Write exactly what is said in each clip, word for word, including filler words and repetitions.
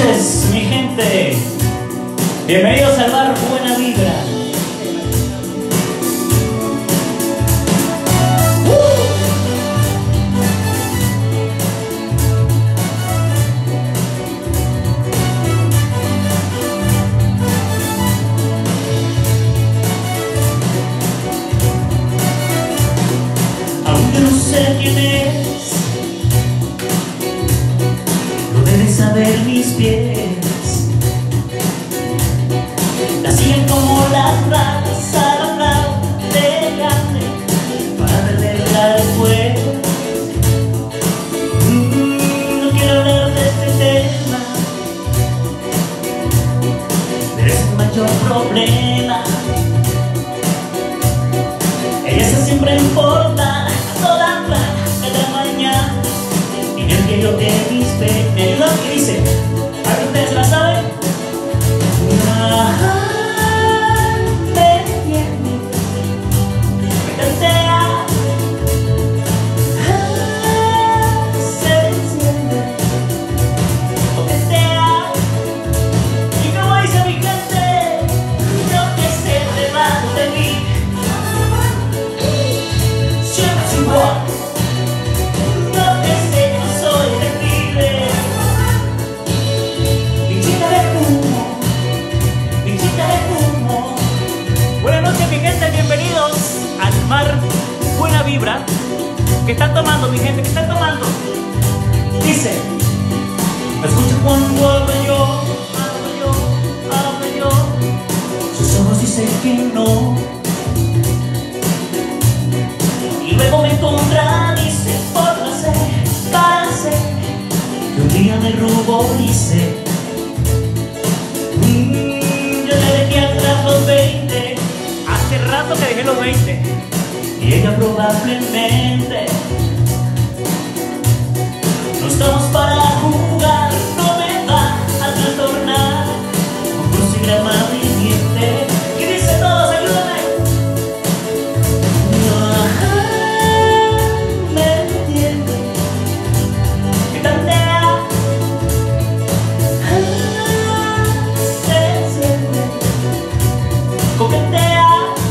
noches, mi gente. Bienvenidos al bar Buena Vibra. Aunque no sé quién es, lo deben saber mis pies. La siguen como las ratas a la flauta de grande para perderla después. Mm, no quiero hablar de este tema, pero es un mayor problema. Ella se siempre importa a toda hora de la mañana y en el diario de mis penas. Me ayuda que dice, ¿a que ustedes la saben? Ah, Buena Vibra. ¿Qué están tomando, mi gente? ¿Qué están tomando? Dice, me escucha cuando hablo yo, hablo yo, hablo yo. Sus ojos dicen que no, y luego me contradice por hacer, para hacer, que un día me ruborice. mm, Yo le dejé atrás los veinte, hace rato que dejé los veinte. Y ella probablemente no estamos para jugar, no me va a trastornar un crucigrama viviente. Y dice todos, ayúdame. No me entiende, que tantea, se enciende, coquetea.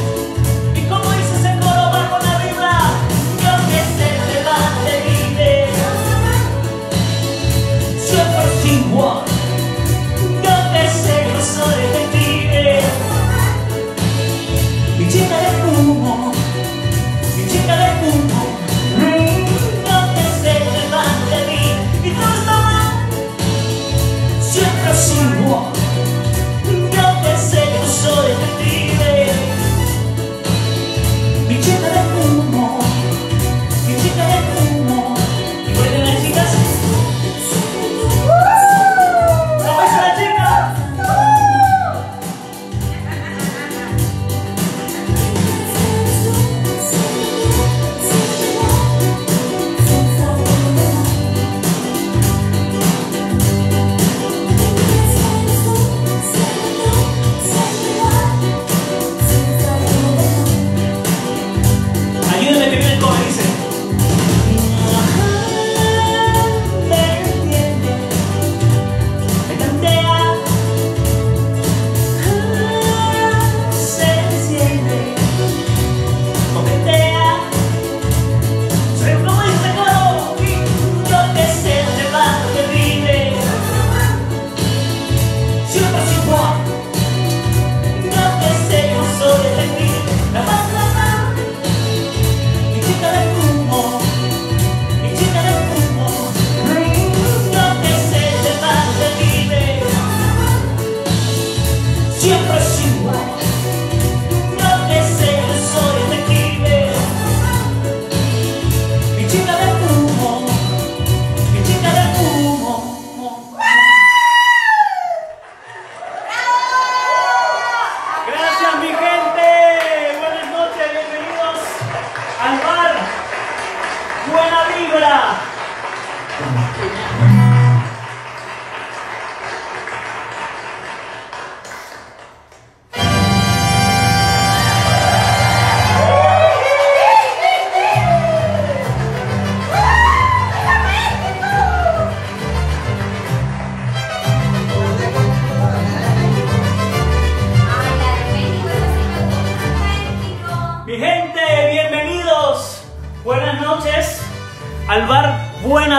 Buena Vibra.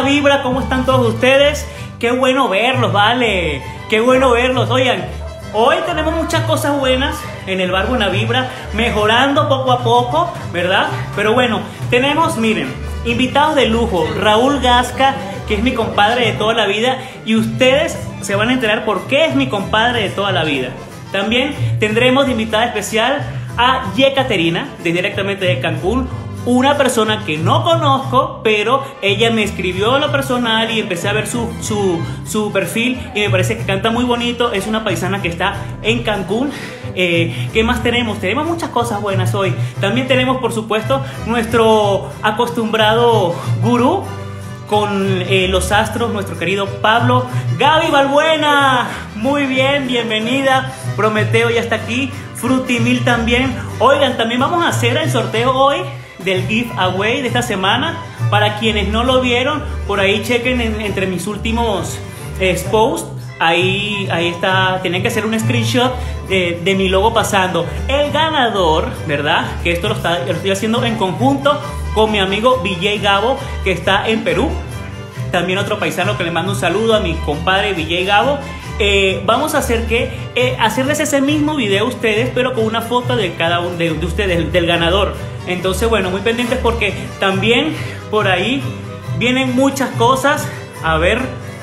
Buena vibra, ¿cómo están todos ustedes? Qué bueno verlos, vale. Qué bueno verlos. Oigan, hoy tenemos muchas cosas buenas en el bar Buena Vibra, mejorando poco a poco, ¿verdad? Pero bueno, tenemos, miren, invitados de lujo. Raúl Gasca, que es mi compadre de toda la vida, y ustedes se van a enterar por qué es mi compadre de toda la vida. También tendremos de invitada especial a Yekaterina, directamente de Cancún, una persona que no conozco, pero ella me escribió a lo personal y empecé a ver su, su, su perfil y me parece que canta muy bonito. Es una paisana que está en Cancún. Eh, ¿Qué más tenemos? Tenemos muchas cosas buenas hoy. También tenemos, por supuesto, nuestro acostumbrado gurú con eh, los astros, nuestro querido Pablo. Gaby Balbuena, muy bien, bienvenida. Prometeo ya está aquí. Frutimil también. Oigan, también vamos a hacer el sorteo hoy del giveaway de esta semana. Para quienes no lo vieron, por ahí chequen en, entre mis últimos eh, posts. Ahí, ahí está, tienen que hacer un screenshot de, de mi logo pasando. El ganador, ¿verdad? Que esto lo, está, lo estoy haciendo en conjunto con mi amigo V J Gabo, que está en Perú. También otro paisano que le mando un saludo a mi compadre V J Gabo. Eh, vamos a hacer que eh, hacerles ese mismo video a ustedes, pero con una foto de cada uno de, de ustedes, del, del ganador. Entonces, bueno, muy pendientes porque también por ahí vienen muchas cosas. A ver.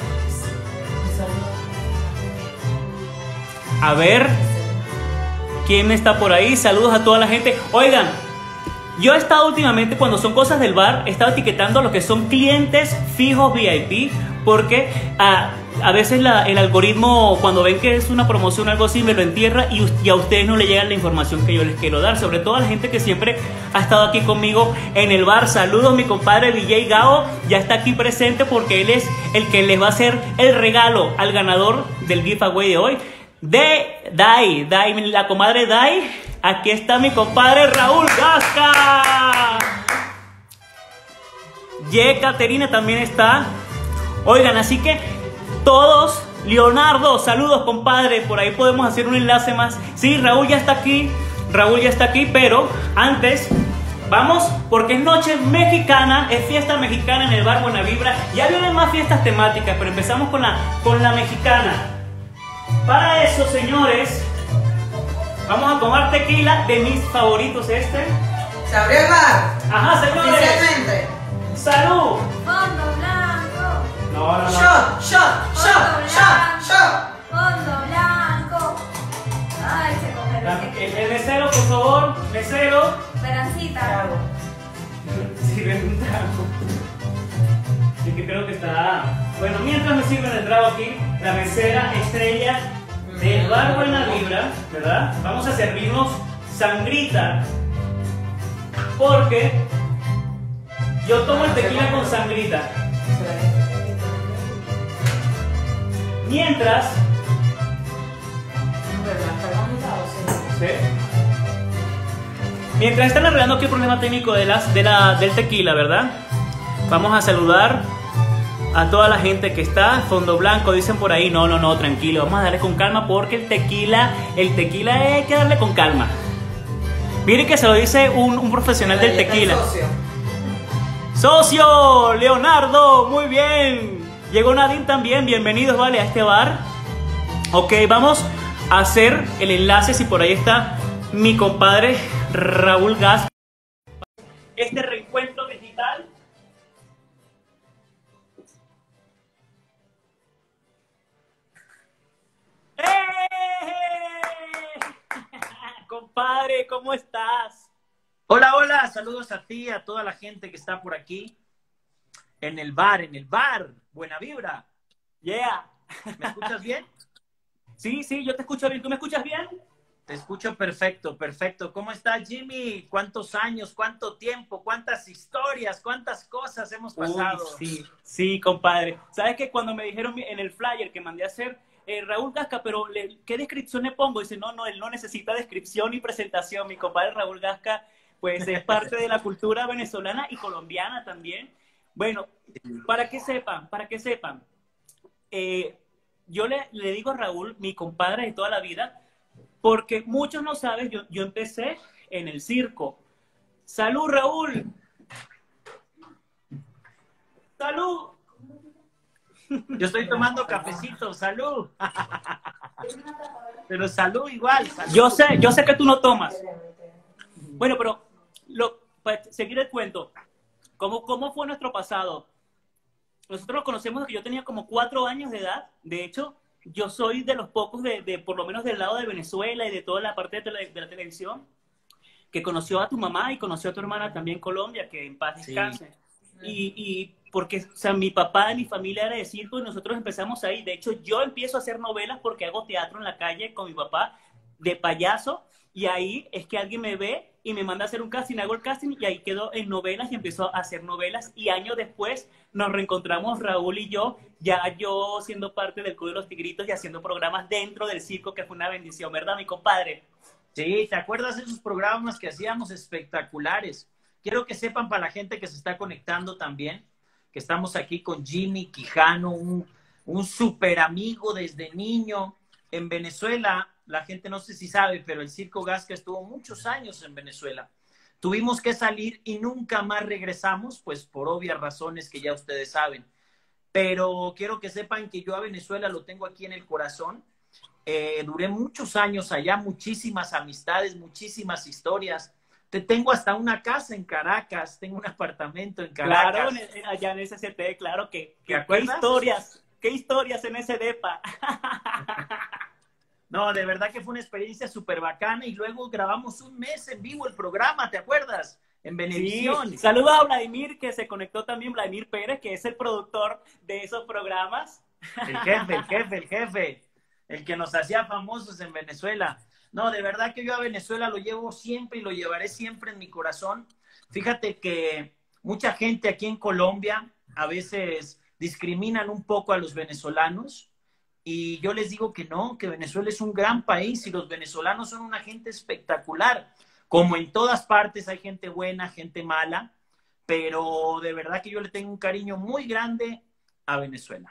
A ver. ¿Quién está por ahí? Saludos a toda la gente. Oigan, yo he estado últimamente, cuando son cosas del bar, he estado etiquetando a los que son clientes fijos V I P, porque a, a veces la, el algoritmo, cuando ven que es una promoción o algo así, me lo entierra y, y a ustedes no les llega la información que yo les quiero dar. Sobre todo a la gente que siempre ha estado aquí conmigo en el bar. Saludos, mi compadre V J Gao, ya está aquí presente porque él es el que les va a hacer el regalo al ganador del giveaway de hoy. De Dai, Dai, la comadre Dai. Aquí está mi compadre Raúl Gasca. Yekaterina también está. Oigan, así que todos, Leonardo, saludos compadre. Por ahí podemos hacer un enlace más. Sí, Raúl ya está aquí. Raúl ya está aquí, pero antes vamos, porque es noche mexicana, es fiesta mexicana en el bar Buena Vibra. Ya vienen más fiestas temáticas, pero empezamos con la, con la mexicana. Para eso, señores, vamos a tomar tequila de mis favoritos este. ¿Se abrió el bar? Ajá, señores. Oficialmente. ¡Salud! Fondo blanco. No, no, no. Shot, shot, shot, shot, shot. Fondo blanco. Ay, se congeló. El, el mesero, por favor. Mesero. Esperancita. Sirve un trago. Y que creo que está... Bueno, mientras me sirven el trago aquí, la mesera estrella del bar Buena Vibra, ¿verdad? Vamos a servirnos sangrita, porque yo tomo el tequila con sangrita. Mientras... ¿Sí? Mientras están arreglando aquí el problema técnico de las, de la, del tequila, ¿verdad? Vamos a saludar a toda la gente que está. Fondo blanco, dicen por ahí. No, no, no, tranquilo, vamos a darle con calma porque el tequila, el tequila hay que darle con calma. Miren que se lo dice un, un profesional del tequila. Socio. Socio, Leonardo, muy bien. Llegó Nadine también, bienvenidos, vale, a este bar. Ok, vamos a hacer el enlace, si por ahí está mi compadre Raúl Gasca. Este reencuentro digital. Compadre, ¿cómo estás? Hola, hola, saludos a ti, a toda la gente que está por aquí en el bar, en el bar, Buena Vibra. Yeah. ¿Me escuchas bien? Sí, sí, yo te escucho bien. ¿Tú me escuchas bien? Te escucho perfecto, perfecto. ¿Cómo está Jimmy? ¿Cuántos años, cuánto tiempo, cuántas historias, cuántas cosas hemos pasado? Uy, sí, sí, compadre. ¿Sabes que cuando me dijeron en el flyer que mandé a hacer eh, Raúl Gasca, pero le, ¿qué descripción le pongo? Dice, no, no, él no necesita descripción ni presentación. Mi compadre Raúl Gasca, pues es parte de la cultura venezolana y colombiana también. Bueno, para que sepan, para que sepan, eh, yo le, le digo a Raúl, mi compadre de toda la vida, porque muchos no saben, yo, yo empecé en el circo. ¡Salud, Raúl! ¡Salud! Yo estoy tomando cafecito, salud. Pero salud igual. Salud. Yo sé, yo sé que tú no tomas. Bueno, pero lo, para seguir el cuento, ¿cómo, cómo fue nuestro pasado? Nosotros nos conocemos desde que yo tenía como cuatro años de edad. De hecho, yo soy de los pocos, de, de por lo menos del lado de Venezuela y de toda la parte de, tele, de la televisión, que conoció a tu mamá y conoció a tu hermana también en Colombia, que en paz descanse. Sí. Y, y porque, o sea, mi papá y mi familia era de circo y nosotros empezamos ahí. De hecho, yo empiezo a hacer novelas porque hago teatro en la calle con mi papá de payaso, y ahí es que alguien me ve y me manda a hacer un casting, hago el casting y ahí quedo en novelas y empiezo a hacer novelas, y años después nos reencontramos Raúl y yo, ya yo siendo parte del Club de los Tigritos y haciendo programas dentro del circo, que fue una bendición, ¿verdad, mi compadre? Sí, ¿te acuerdas de esos programas que hacíamos espectaculares? Quiero que sepan, para la gente que se está conectando también, que estamos aquí con Jimmy Quijano, un, un súper amigo desde niño. En Venezuela, la gente no sé si sabe, pero el Circo Gasca estuvo muchos años en Venezuela. Tuvimos que salir y nunca más regresamos, pues por obvias razones que ya ustedes saben. Pero quiero que sepan que yo a Venezuela lo tengo aquí en el corazón. Eh, duré muchos años allá, muchísimas amistades, muchísimas historias. Te tengo hasta una casa en Caracas, tengo un apartamento en Caracas. Claro, allá en ese C T, claro que, que qué historias, qué historias en ese depa. No, de verdad que fue una experiencia súper bacana, y luego grabamos un mes en vivo el programa, ¿te acuerdas? En Venevisión. Sí. Saluda a Vladimir, que se conectó también, Vladimir Pérez, que es el productor de esos programas. El jefe, el jefe, el jefe, el que nos hacía famosos en Venezuela. No, de verdad que yo a Venezuela lo llevo siempre y lo llevaré siempre en mi corazón. Fíjate que mucha gente aquí en Colombia a veces discriminan un poco a los venezolanos, y yo les digo que no, que Venezuela es un gran país y los venezolanos son una gente espectacular. Como en todas partes hay gente buena, gente mala, pero de verdad que yo le tengo un cariño muy grande a Venezuela.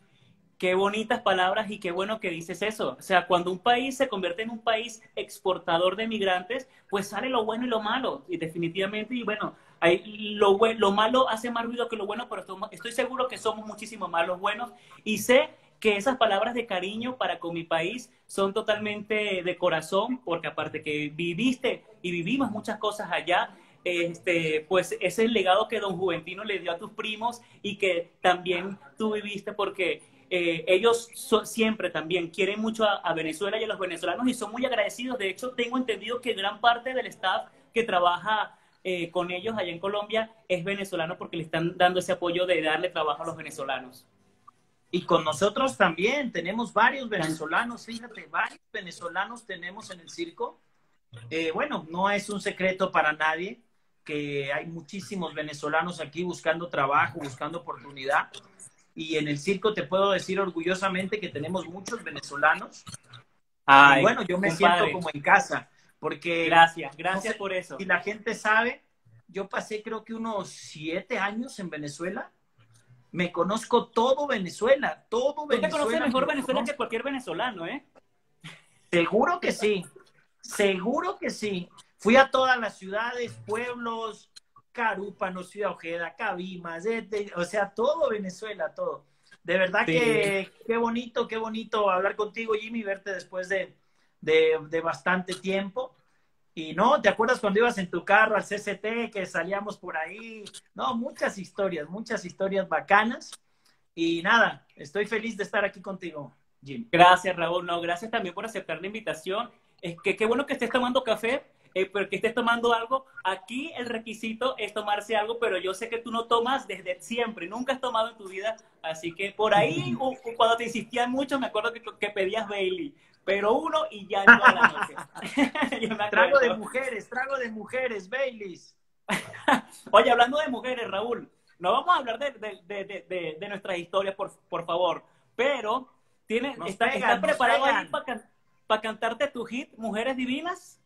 Qué bonitas palabras y qué bueno que dices eso. O sea, cuando un país se convierte en un país exportador de migrantes, pues sale lo bueno y lo malo. Y definitivamente, y bueno, hay, lo, lo malo hace más ruido que lo bueno, pero estoy, estoy seguro que somos muchísimo más los buenos. Y sé que esas palabras de cariño para con mi país son totalmente de corazón, porque aparte que viviste y vivimos muchas cosas allá, este, pues ese es el legado que don Juventino le dio a tus primos y que también tú viviste, porque eh, ellos so, siempre también quieren mucho a, a Venezuela y a los venezolanos y son muy agradecidos. De hecho, tengo entendido que gran parte del staff que trabaja eh, con ellos allá en Colombia es venezolano, porque le están dando ese apoyo de darle trabajo a los venezolanos. Y con nosotros también tenemos varios venezolanos, fíjate, varios venezolanos tenemos en el circo. Eh, bueno, no es un secreto para nadie que hay muchísimos venezolanos aquí buscando trabajo, buscando oportunidad. Y en el circo te puedo decir orgullosamente que tenemos muchos venezolanos. Ay, y bueno, yo me compadre. siento como en casa, porque... Gracias, gracias no sé, por eso. Y la gente sabe, yo pasé creo que unos siete años en Venezuela. Me conozco todo Venezuela, todo Venezuela. Tú te conoces mejor Venezuela que cualquier venezolano, ¿eh? Seguro que sí, seguro que sí. Fui a todas las ciudades, pueblos, Carúpano, Ciudad Ojeda, Cabimas, este, o sea, todo Venezuela, todo. De verdad sí. que qué bonito, qué bonito hablar contigo, Jimmy, verte después de, de, de bastante tiempo. Y no, ¿te acuerdas cuando ibas en tu carro al C C T, que salíamos por ahí? No, muchas historias, muchas historias bacanas. Y nada, estoy feliz de estar aquí contigo, Jim. Gracias, Raúl. No, gracias también por aceptar la invitación. Es que qué bueno que estés tomando café, eh, pero que estés tomando algo. Aquí el requisito es tomarse algo, pero yo sé que tú no tomas desde siempre, nunca has tomado en tu vida. Así que por ahí, uh, uh, cuando te insistían mucho, me acuerdo que, que pedías Bailey. Pero uno y ya toda la noche. Trago de mujeres, trago de mujeres, Baileys. Oye, hablando de mujeres, Raúl, no vamos a hablar de, de, de, de, de nuestras historias, por, por favor. Pero, ¿tienes, ¿estás está preparado ahí para can, pa cantarte tu hit, Mujeres Divinas?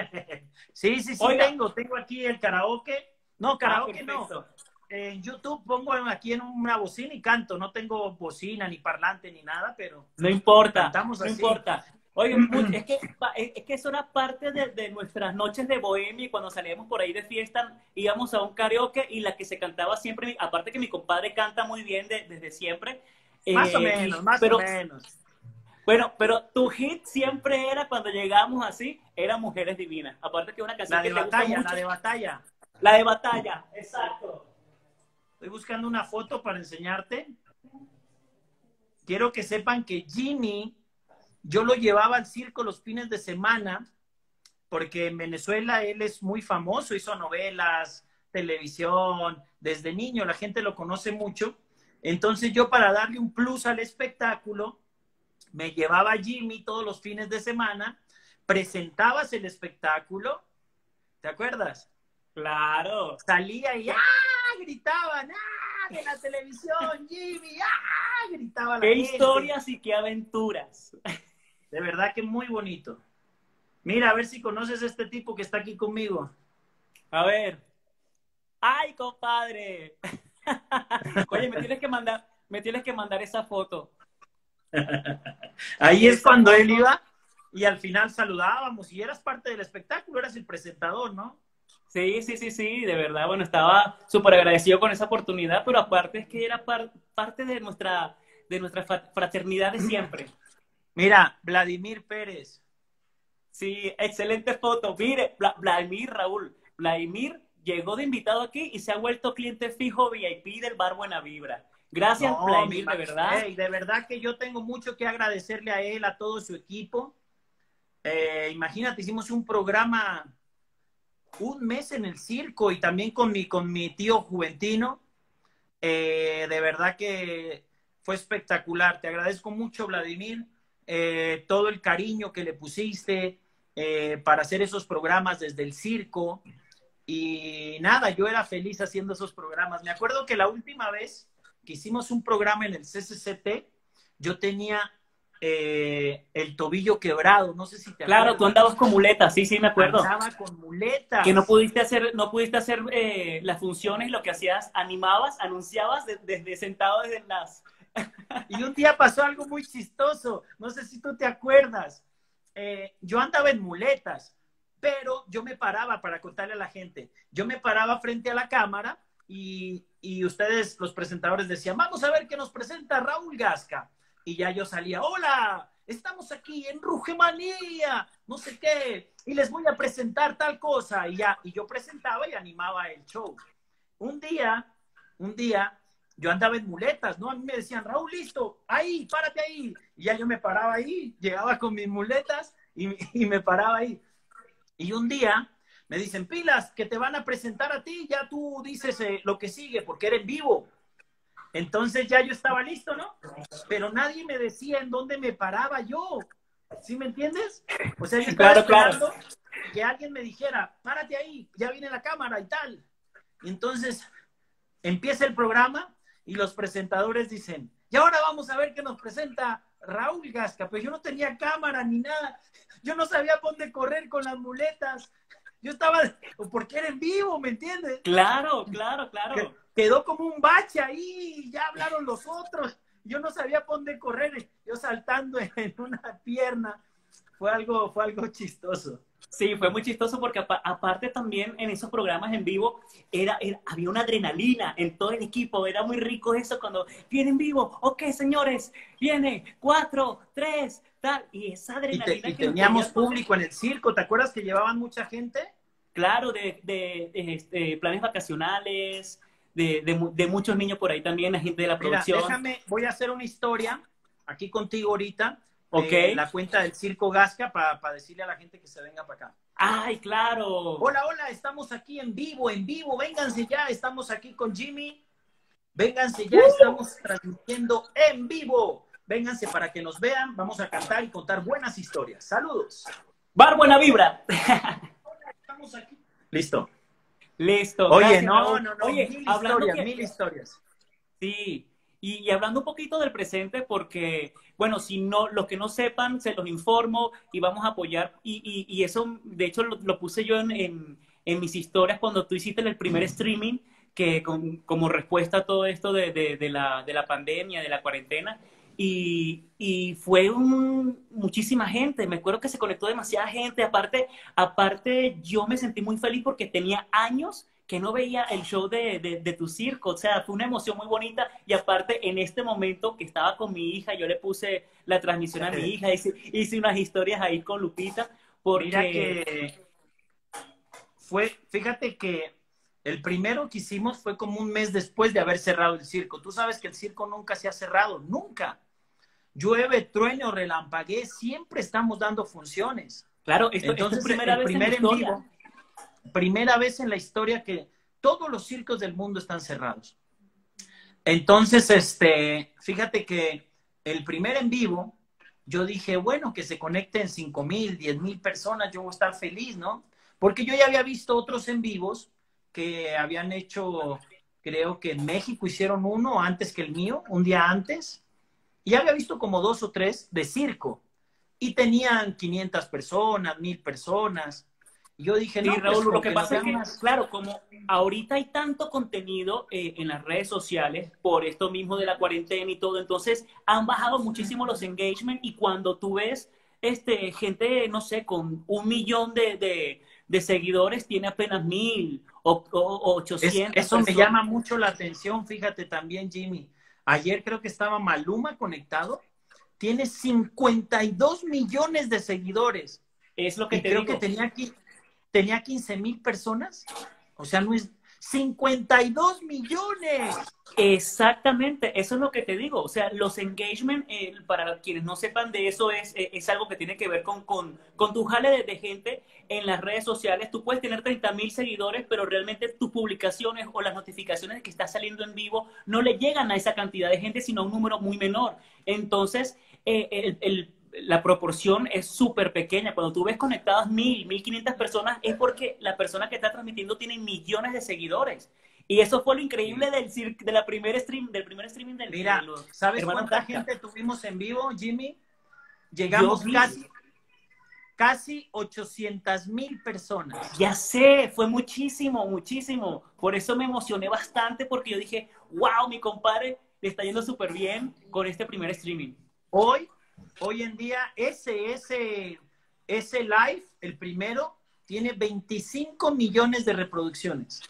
Sí, sí, sí, Oiga. tengo. Tengo aquí el karaoke. No, karaoke ah, no. En YouTube pongo aquí en una bocina y canto. No tengo bocina, ni parlante, ni nada, pero... No importa, cantamos no así. importa. Oye, es que, es que eso era parte de, de nuestras noches de bohemia, y cuando salíamos por ahí de fiesta íbamos a un karaoke y la que se cantaba siempre, aparte que mi compadre canta muy bien de, desde siempre, Más o Eh, menos, más pero, o menos. Bueno, pero tu hit siempre era cuando llegamos así, era Mujeres Divinas. Aparte que es una canción La de que te gusta batalla, mucho. la de batalla. La de batalla, exacto. Estoy buscando una foto para enseñarte. Quiero que sepan que Jimmy, yo lo llevaba al circo los fines de semana, porque en Venezuela él es muy famoso, hizo novelas, televisión, desde niño la gente lo conoce mucho. Entonces yo, para darle un plus al espectáculo, me llevaba a Jimmy todos los fines de semana, presentabas el espectáculo, ¿te acuerdas? Claro. Salía y ¡ah! Gritaban, ¡ah! De la televisión, Jimmy, ¡ah! Gritaba la Qué gente. historias y qué aventuras. De verdad que muy bonito. Mira, a ver si conoces a este tipo que está aquí conmigo. A ver. ¡Ay, compadre! Oye, me tienes que mandar, me tienes que mandar esa foto. Ahí es cuando él iba y al final saludábamos y eras parte del espectáculo, eras el presentador, ¿no? Sí, sí, sí, sí, de verdad, bueno, estaba súper agradecido con esa oportunidad, pero aparte es que era par parte de nuestra, de nuestra fraternidad de siempre. Mira, Vladimir Pérez. Sí, excelente foto. Mire, Vla Vladimir, Raúl, Vladimir llegó de invitado aquí y se ha vuelto cliente fijo V I P del Bar Buena Vibra. Gracias, No, Vladimir, mi de verdad. Hey, de verdad que yo tengo mucho que agradecerle a él, a todo su equipo. Eh, imagínate, hicimos un programa un mes en el circo y también con mi, con mi tío Juventino. Eh, de verdad que fue espectacular. Te agradezco mucho, Vladimir, eh, todo el cariño que le pusiste eh, para hacer esos programas desde el circo. Y nada, yo era feliz haciendo esos programas. Me acuerdo que la última vez que hicimos un programa en el C C C T, yo tenía eh, el tobillo quebrado, no sé si te Claro, acuerdas. tú andabas con muletas, sí, sí, me acuerdo. Andaba con muletas. Que no pudiste hacer, no pudiste hacer eh, las funciones, lo que hacías, animabas, anunciabas de, desde sentado desde las... Y un día pasó algo muy chistoso, no sé si tú te acuerdas. Eh, yo andaba en muletas, pero yo me paraba, para contarle a la gente, yo me paraba frente a la cámara y, y ustedes, los presentadores, decían, vamos a ver qué nos presenta Raúl Gasca. Y ya yo salía, hola, estamos aquí en Rugemanía, no sé qué, y les voy a presentar tal cosa. Y ya, y yo presentaba y animaba el show. Un día, un día, yo andaba en muletas, ¿no? A mí me decían, Raúl, listo, ahí, párate ahí. Y ya yo me paraba ahí, llegaba con mis muletas y, y me paraba ahí. Y un día me dicen, pilas, que te van a presentar a ti, ya tú dices eh, lo que sigue, porque eres vivo. Entonces ya yo estaba listo, ¿no? Pero nadie me decía en dónde me paraba yo. ¿Sí me entiendes? O sea, yo estaba Claro, esperando claro. que alguien me dijera, párate ahí, ya viene la cámara y tal. Y entonces empieza el programa y los presentadores dicen, y ahora vamos a ver qué nos presenta Raúl Gasca. Pues yo no tenía cámara ni nada. Yo no sabía por dónde correr con las muletas. Yo estaba, porque era en vivo, ¿me entiendes? Claro, claro, claro. Quedó como un bache ahí, ya hablaron los otros. Yo no sabía por dónde correr, yo saltando en una pierna. Fue algo, fue algo chistoso. Sí, fue muy chistoso porque apa aparte también en esos programas en vivo era, era, había una adrenalina en todo el equipo. Era muy rico eso cuando viene en vivo. Ok, señores, viene, cuatro, tres, tal. Y esa adrenalina Y, te, y que nos teníamos ponía público en el circo. ¿Te acuerdas que llevaban mucha gente? Claro, de, de, de este, planes vacacionales, de, de, de muchos niños por ahí también, la gente de la Mira, producción. déjame, voy a hacer una historia aquí contigo ahorita. Ok. Eh, la cuenta del Circo Gasca para pa decirle a la gente que se venga para acá. ¡Ay, claro! Hola, hola, estamos aquí en vivo, en vivo. Vénganse ya, estamos aquí con Jimmy. Vénganse ya, Uh. estamos transmitiendo en vivo. Vénganse para que nos vean. Vamos a cantar y contar buenas historias. Saludos. ¡Bar Buena Vibra! Estamos aquí. Listo. Listo. Oye, gracias, no, Raúl. no, no. Oye, mil hablando historias, que- mil historias. Sí, y, y hablando un poquito del presente, porque, bueno, si no, los que no sepan, se los informo y vamos a apoyar. Y, y, y eso, de hecho, lo, lo puse yo en, en, en mis historias cuando tú hiciste el primer streaming, que con- como respuesta a todo esto de, de, de la, de la pandemia, de la cuarentena. Y, y fue un, muchísima gente, me acuerdo que se conectó demasiada gente. Aparte, aparte, yo me sentí muy feliz porque tenía años que no veía el show de, de, de tu circo. O sea, fue una emoción muy bonita. Y aparte, en este momento que estaba con mi hija, yo le puse la transmisión a mi hija, hice, hice unas historias ahí con Lupita, porque... Mira que fue, fíjate que el primero que hicimos fue como un mes después de haber cerrado el circo. Tú sabes que el circo nunca se ha cerrado, nunca. Llueve, trueno, relampaguee, siempre estamos dando funciones. Claro, esto, Entonces, esto es primera el vez primer en la en historia. vivo, primera vez en la historia que todos los circos del mundo están cerrados. Entonces, este, fíjate que el primer en vivo, yo dije, bueno, que se conecten cinco mil, diez mil personas, yo voy a estar feliz, ¿no? Porque yo ya había visto otros en vivos que habían hecho, creo que en México hicieron uno antes que el mío, un día antes, y ya había visto como dos o tres de circo, y tenían quinientas personas, mil personas. Y yo dije, Sí, no, Raúl, pues, lo que nos pasa es vean que, más. claro, como ahorita hay tanto contenido eh, en las redes sociales por esto mismo de la cuarentena y todo, entonces han bajado muchísimo los engagement y cuando tú ves este, gente, no sé, con un millón de, de, de seguidores, tiene apenas mil o, o, o Es- ochocientas eso me personas. llama mucho la atención, fíjate también, Jimmy. Ayer creo que estaba Maluma conectado. Tiene cincuenta y dos millones de seguidores. Es lo que Y te creo digo. que tenía, aquí, tenía quince mil personas. O sea, no es... ¡cincuenta y dos millones! Exactamente, eso es lo que te digo. O sea, los engagement, eh, para quienes no sepan de eso, es, eh, es algo que tiene que ver con, con, con tu jale de, de gente en las redes sociales. Tú puedes tener treinta mil seguidores, pero realmente tus publicaciones o las notificaciones de que estás saliendo en vivo no le llegan a esa cantidad de gente, sino a un número muy menor. Entonces, eh, el, el la proporción es súper pequeña. Cuando tú ves conectadas mil, mil quinientas personas, es porque la persona que está transmitiendo tiene millones de seguidores. Y eso fue lo increíble del cir- de la primer stream, del primer streaming del Mira, de los ¿sabes hermanos cuánta Tasca. gente tuvimos en vivo, Jimmy? Llegamos Yo vi. casi, casi ochocientas mil personas. Ya sé, fue muchísimo, muchísimo. Por eso me emocioné bastante porque yo dije, wow, mi compadre le está yendo súper bien con este primer streaming. Hoy, hoy en día, ese, ese, ese live, el primero, tiene veinticinco millones de reproducciones.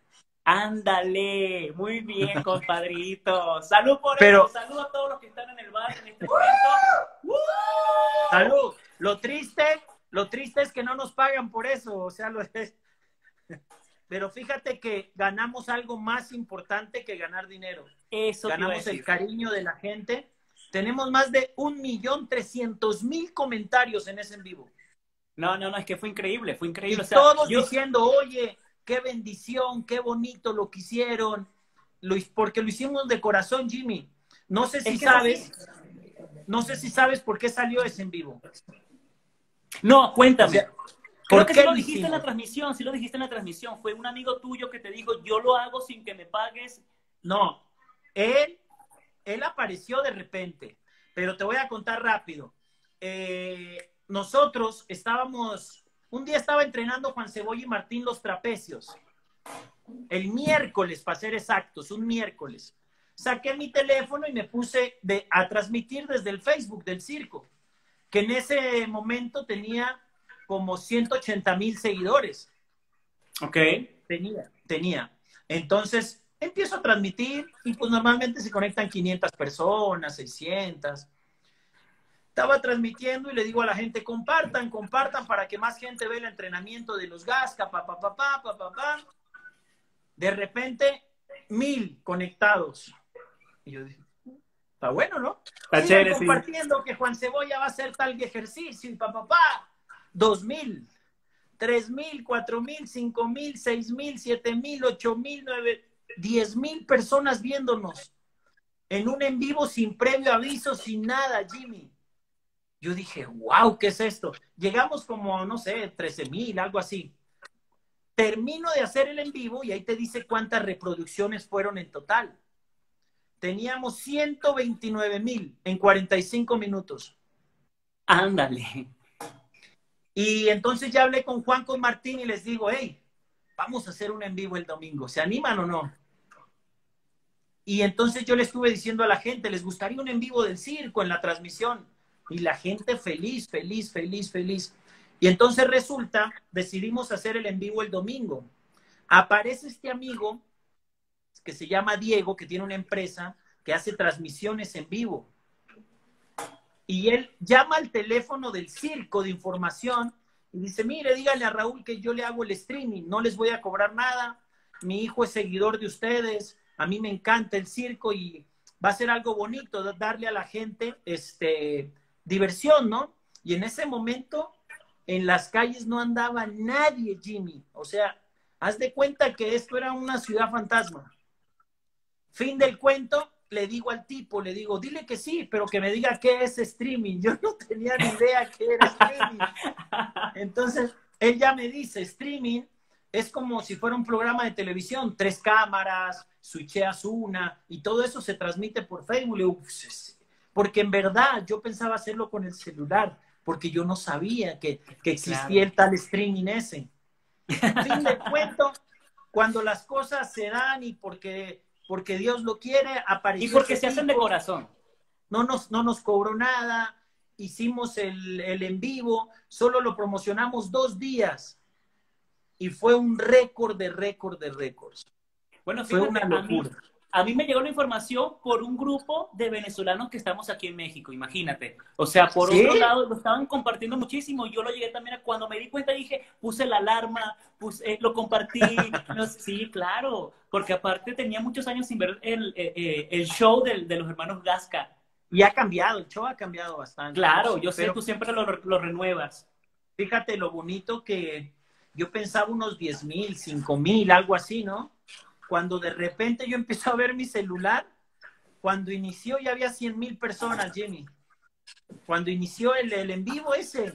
Ándale, muy bien, compadrito. Salud por Pero- eso, salud a todos los que están en el bar en este momento. ¡Uh! Salud. Lo triste, lo triste es que no nos pagan por eso. O sea, lo es. Pero fíjate que ganamos algo más importante que ganar dinero. Eso te iba a Ganamos el decir. cariño de la gente. Tenemos más de un millón trescientos mil comentarios en ese en vivo. No, no, no, es que fue increíble, fue Y increíble. O sea, todos yo- diciendo, oye, qué bendición, qué bonito lo que hicieron. Lo, hi- porque lo hicimos de corazón, Jimmy. No sé si Es que es sabes, así. no sé si sabes por qué salió ese en vivo. No, cuéntame. O sea, Creo ¿por que qué sí lo lo dijiste en hicimos? la transmisión, sí lo dijiste en la transmisión. Fue un amigo tuyo que te dijo, yo lo hago sin que me pagues. No, él, él apareció de repente, pero te voy a contar rápido. Eh, nosotros estábamos, un día estaba entrenando Juan Cebolla y Martín los trapecios. El miércoles, para ser exactos, un miércoles. Saqué mi teléfono y me puse de, a transmitir desde el Facebook del circo, que en ese momento tenía como ciento ochenta mil seguidores. Ok. Tenía, tenía. Entonces, empiezo a transmitir y pues normalmente se conectan quinientas personas, seiscientas. Estaba transmitiendo y le digo a la gente, compartan, compartan para que más gente vea el entrenamiento de los Gasca, pa, pa, pa, pa, pa, pa, pa. De repente, mil conectados. Y yo dije, está bueno, ¿no? Está Sigan chévere, sí. compartiendo que Juan Cebolla va a hacer tal ejercicio y pa, pa, pa. Dos mil. Tres mil, cuatro mil, cinco mil, seis mil, siete mil, ocho mil, nueve, diez mil personas viéndonos en un en vivo sin previo aviso, sin nada, Jimmy. Yo dije, wow, ¿qué es esto? Llegamos como, no sé, trece mil, algo así. Termino de hacer el en vivo y ahí te dice cuántas reproducciones fueron en total. Teníamos ciento veintinueve mil en cuarenta y cinco minutos. Ándale. Y entonces ya hablé con Juan, con Martín y les digo, hey, vamos a hacer un en vivo el domingo, ¿se animan o no? Y entonces yo le estuve diciendo a la gente, ¿les gustaría un en vivo del circo en la transmisión? Y la gente feliz, feliz, feliz, feliz. Y entonces resulta, decidimos hacer el en vivo el domingo. Aparece este amigo que se llama Diego, que tiene una empresa que hace transmisiones en vivo. Y él llama al teléfono del circo de información y dice, mire, díganle a Raúl que yo le hago el streaming, no les voy a cobrar nada, mi hijo es seguidor de ustedes, a mí me encanta el circo y va a ser algo bonito, darle a la gente este, diversión, ¿no? Y en ese momento, en las calles no andaba nadie, Jimmy. O sea, haz de cuenta que esto era una ciudad fantasma. Fin del cuento, le digo al tipo, le digo, dile que sí, pero que me diga qué es streaming. Yo no tenía ni idea qué era streaming. Entonces, él ya me dice, streaming es como si fuera un programa de televisión, tres cámaras, switcheas una, y todo eso se transmite por Facebook. Porque en verdad yo pensaba hacerlo con el celular, porque yo no sabía que, que existía claro. el tal streaming ese. Fin del cuento, cuando las cosas se dan y porque... porque Dios lo quiere, apareció. Y porque se hacen de corazón. No nos, no nos cobró nada, hicimos el, el en vivo, solo lo promocionamos dos días. Y fue un récord de récord de récords. Bueno, fíjate, fue una locura. A mí, a mí me llegó la información por un grupo de venezolanos que estamos aquí en México, imagínate. O sea, por ¿Sí? otro lado, lo estaban compartiendo muchísimo. Yo lo llegué también a cuando me di cuenta, dije, puse la alarma, puse, eh, lo compartí. No, sí, claro, porque aparte tenía muchos años sin ver el, eh, el show de, de los hermanos Gasca. Y ha cambiado, el show ha cambiado bastante. Claro, yo sé, pero tú siempre lo, lo renuevas. Fíjate lo bonito que yo pensaba unos diez mil, cinco mil, algo así, ¿no? Cuando de repente yo empecé a ver mi celular, cuando inició ya había cien mil personas, Jimmy. Cuando inició el, el en vivo ese.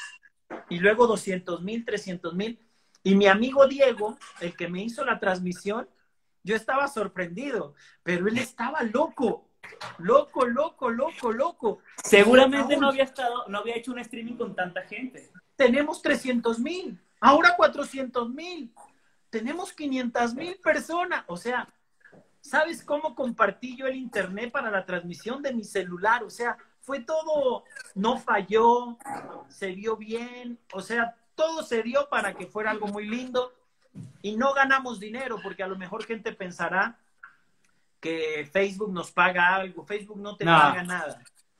Y luego doscientos mil, trescientos mil. Y mi amigo Diego, el que me hizo la transmisión, yo estaba sorprendido, pero él estaba loco. Loco, loco, loco, loco. Seguramente no había estado, no había hecho un streaming con tanta gente. Tenemos trescientos mil, ahora cuatrocientos mil. Tenemos quinientas mil personas. O sea, ¿sabes cómo compartí yo el internet para la transmisión de mi celular? O sea, fue todo, no falló, se vio bien. O sea, todo se dio para que fuera algo muy lindo. Y no ganamos dinero, porque a lo mejor gente pensará que Facebook nos paga algo. Facebook no te no. paga nada.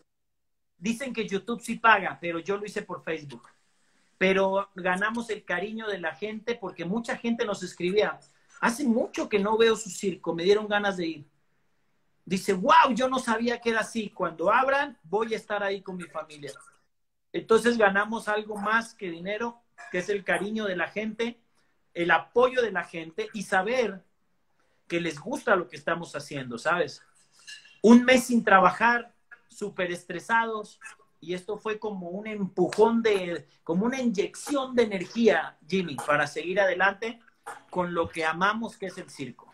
Dicen que YouTube sí paga, pero yo lo hice por Facebook. Pero ganamos el cariño de la gente porque mucha gente nos escribía, hace mucho que no veo su circo, me dieron ganas de ir. Dice, wow, yo no sabía que era así, cuando abran voy a estar ahí con mi familia. Entonces ganamos algo más que dinero, que es el cariño de la gente, el apoyo de la gente y saber que les gusta lo que estamos haciendo, ¿sabes? Un mes sin trabajar, súper estresados. Y esto fue como un empujón de, como una inyección de energía, Jimmy, para seguir adelante con lo que amamos, que es el circo.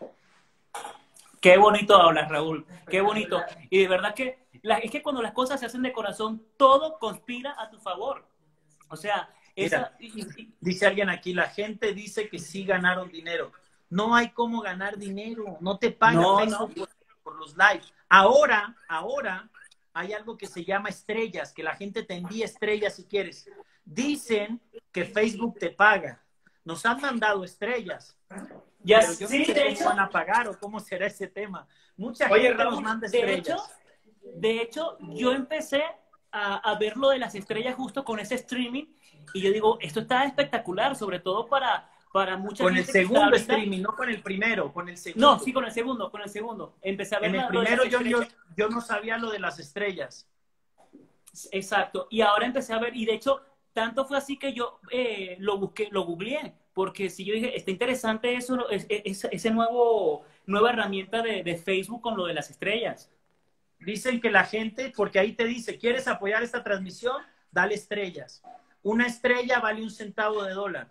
Qué bonito hablas, Raúl, qué bonito. Y de verdad que, la, es que cuando las cosas se hacen de corazón, todo conspira a tu favor. O sea, esa... Mira, dice alguien aquí, la gente dice que sí ganaron dinero. No hay cómo ganar dinero, no te pagan no, no. Por, por los likes. Ahora, ahora... hay algo que se llama estrellas, que la gente te envía estrellas si quieres. Dicen que Facebook te paga. Nos han mandado estrellas. Ya pero yo sí, no sé de cómo hecho, van a pagar o cómo será ese tema. Mucha oye, gente Raúl, nos manda de estrellas. Hecho, de hecho, yo empecé a, a ver lo de las estrellas justo con ese streaming y yo digo, esto está espectacular, sobre todo para... para mucha con gente el segundo ahorita... streaming, no con el primero, con el segundo. No, sí, con el segundo, con el segundo. Empecé a ver en el la, primero yo, yo, estrellas. yo no sabía lo de las estrellas. Exacto, y ahora empecé a ver, y de hecho, tanto fue así que yo eh, lo busqué, lo googleé, porque si yo dije, está interesante eso, es, es, ese nuevo, nueva herramienta de, de Facebook con lo de las estrellas. Dicen que la gente, porque ahí te dice, ¿quieres apoyar esta transmisión? Dale estrellas. Una estrella vale un centavo de dólar.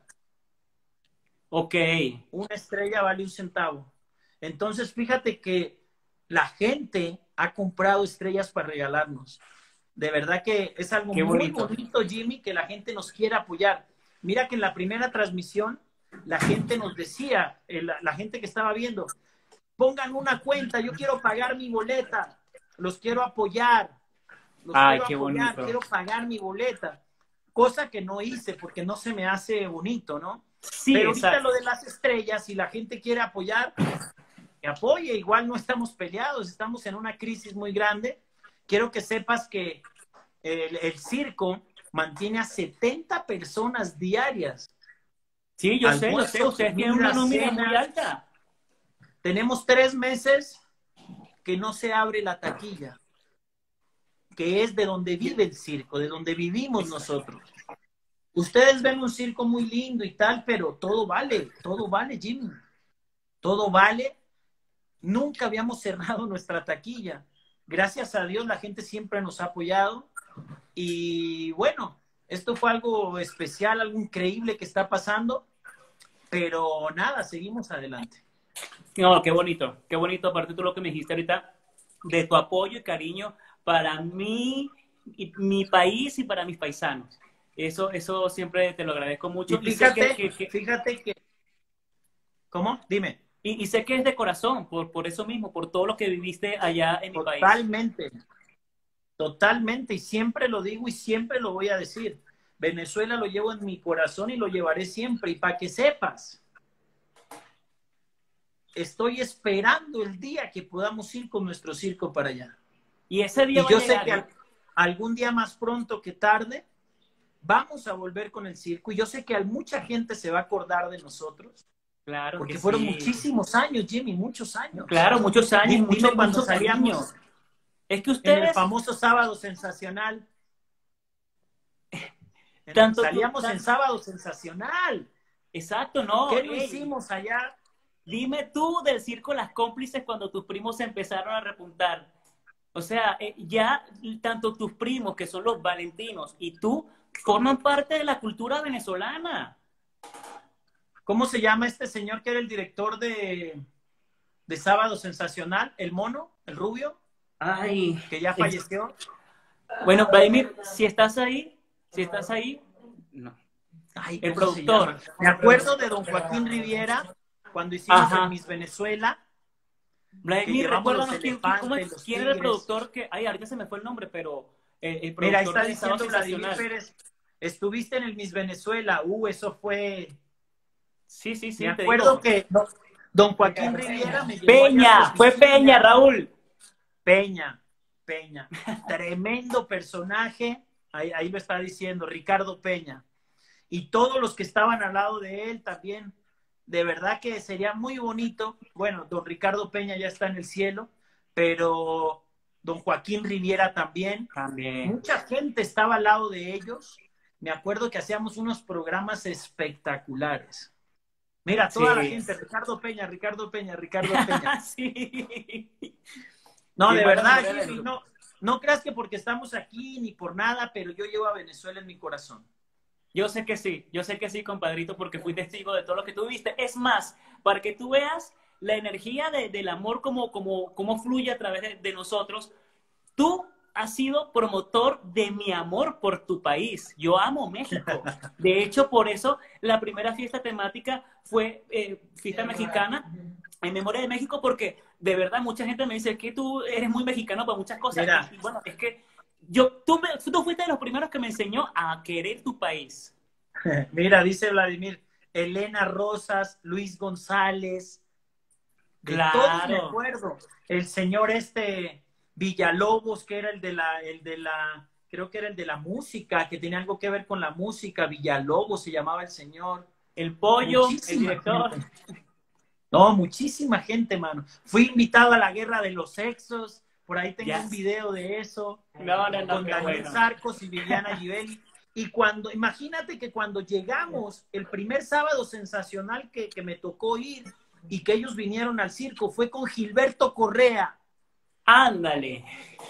Ok. Una estrella vale un centavo. Entonces, fíjate que la gente ha comprado estrellas para regalarnos. De verdad que es algo Qué muy bonito. bonito, Jimmy, que la gente nos quiera apoyar. Mira que en la primera transmisión, la gente nos decía, la, la gente que estaba viendo, pongan una cuenta, yo quiero pagar mi boleta, los quiero apoyar, los Ay, quiero qué apoyar, bonito. quiero pagar mi boleta. Cosa que no hice porque no se me hace bonito, ¿no? Sí, Pero ahorita exacto. lo de las estrellas, si la gente quiere apoyar, que apoye. Igual no estamos peleados, estamos en una crisis muy grande. Quiero que sepas que el, el circo mantiene a setenta personas diarias. Sí, yo sé, yo Almuerzo, sé. Ustedes tienen una comida, nómina cena. muy alta. Tenemos tres meses que no se abre la taquilla, que es de donde vive el circo, de donde vivimos nosotros. Ustedes ven un circo muy lindo y tal, pero todo vale, todo vale, Jimmy. Todo vale. Nunca habíamos cerrado nuestra taquilla. Gracias a Dios la gente siempre nos ha apoyado. Y bueno, esto fue algo especial, algo increíble que está pasando. Pero nada, seguimos adelante. No, qué bonito, qué bonito. Aparte tú lo que me dijiste ahorita, de tu apoyo y cariño para mí, y mi país y para mis paisanos. Eso, eso siempre te lo agradezco mucho. Y Y sé fíjate, que, que- que- fíjate que... ¿Cómo? Dime. y, y sé que es de corazón, por, por eso mismo, por todo lo que viviste allá en mi país. Totalmente. Totalmente. Y siempre lo digo y siempre lo voy a decir. Venezuela lo llevo en mi corazón y lo llevaré siempre. Y para que sepas, estoy esperando el día que podamos ir con nuestro circo para allá. Y ese Y día va yo a sé llegar, que ¿eh? al- algún día más pronto que tarde vamos a volver con el circo. Y yo sé que a mucha gente se va a acordar de nosotros. Claro Porque que fueron sí. muchísimos años, Jimmy, muchos años. Claro, muchos años, Dime muchos, cuando muchos salíamos cariños. Es que en el ustedes, famoso Sábado Sensacional. Tanto tú- Salíamos tan- en Sábado Sensacional. exacto, no. ¿Qué no ey, hicimos allá? Dime tú del circo Las Cómplices cuando tus primos se empezaron a repuntar. O sea, eh, ya tanto tus primos, que son los valentinos, y tú forman parte de la cultura venezolana. ¿Cómo se llama este señor que era el director de, de Sábado Sensacional? ¿El mono? ¿El rubio? Ay, Que ya falleció. bueno, Vladimir, si estás ahí, si estás ahí, no. Ay, El ¿cómo se productor. llama? Me acuerdo de don Joaquín Riviera cuando hicimos Ajá. el Miss Venezuela. Vladimir, llevamos recuérdanos los quién, elefantes, cómo es- los quién era el tigres. productor que, ay, ahorita se me fue el nombre, pero eh, el Mira, ahí productor está de Sábado diciendo Vladimir Sensacional. Pérez, estuviste en el Miss Venezuela. Uh, eso fue... Sí, sí, sí, Me te acuerdo digo. que don, don Joaquín Riviera me llevó allá Peña, con fue Cristina. Peña, Raúl. Peña, Peña. Tremendo personaje. Ahí, ahí lo está diciendo, Ricardo Peña. Y todos los que estaban al lado de él también. De verdad que sería muy bonito. Bueno, don Ricardo Peña ya está en el cielo, pero don Joaquín Riviera también. También. Mucha gente estaba al lado de ellos. Me acuerdo que hacíamos unos programas espectaculares. Mira, toda Sí. la gente, Ricardo Peña, Ricardo Peña, Ricardo Peña. Sí. No, Qué de buena verdad, memoria de Jimmy, eso. no, no creas que porque estamos aquí ni por nada, pero yo llevo a Venezuela en mi corazón. Yo sé que sí, yo sé que sí, compadrito, porque fui testigo de todo lo que tú viste. Es más, para que tú veas la energía de- del amor como, como, como fluye a través de, de nosotros, tú has sido promotor de mi amor por tu país. Yo amo México. De hecho, por eso la primera fiesta temática fue eh, fiesta mexicana en memoria de México, porque de verdad mucha gente me dice que tú eres muy mexicano para muchas cosas. Mira. Y bueno, es que yo, tú, me, tú fuiste de los primeros que me enseñó a querer tu país. Mira, dice Vladimir, Elena Rosas, Luis González, de Claro. todos me acuerdo. El señor este Villalobos, que era el de la, el de la, creo que era el de la música, que tenía algo que ver con la música. Villalobos se llamaba el señor. El pollo, el Muchísima director. gente. No, muchísima gente, mano. Fui invitado a la Guerra de los Sexos. Por ahí tengo Ya. un video de eso. No, no, no, Con qué Daniel bueno. Sarcos y Viviana Givelli. Y cuando, imagínate que cuando llegamos, el primer sábado sensacional que, que me tocó ir y que ellos vinieron al circo fue con Gilberto Correa. Ándale.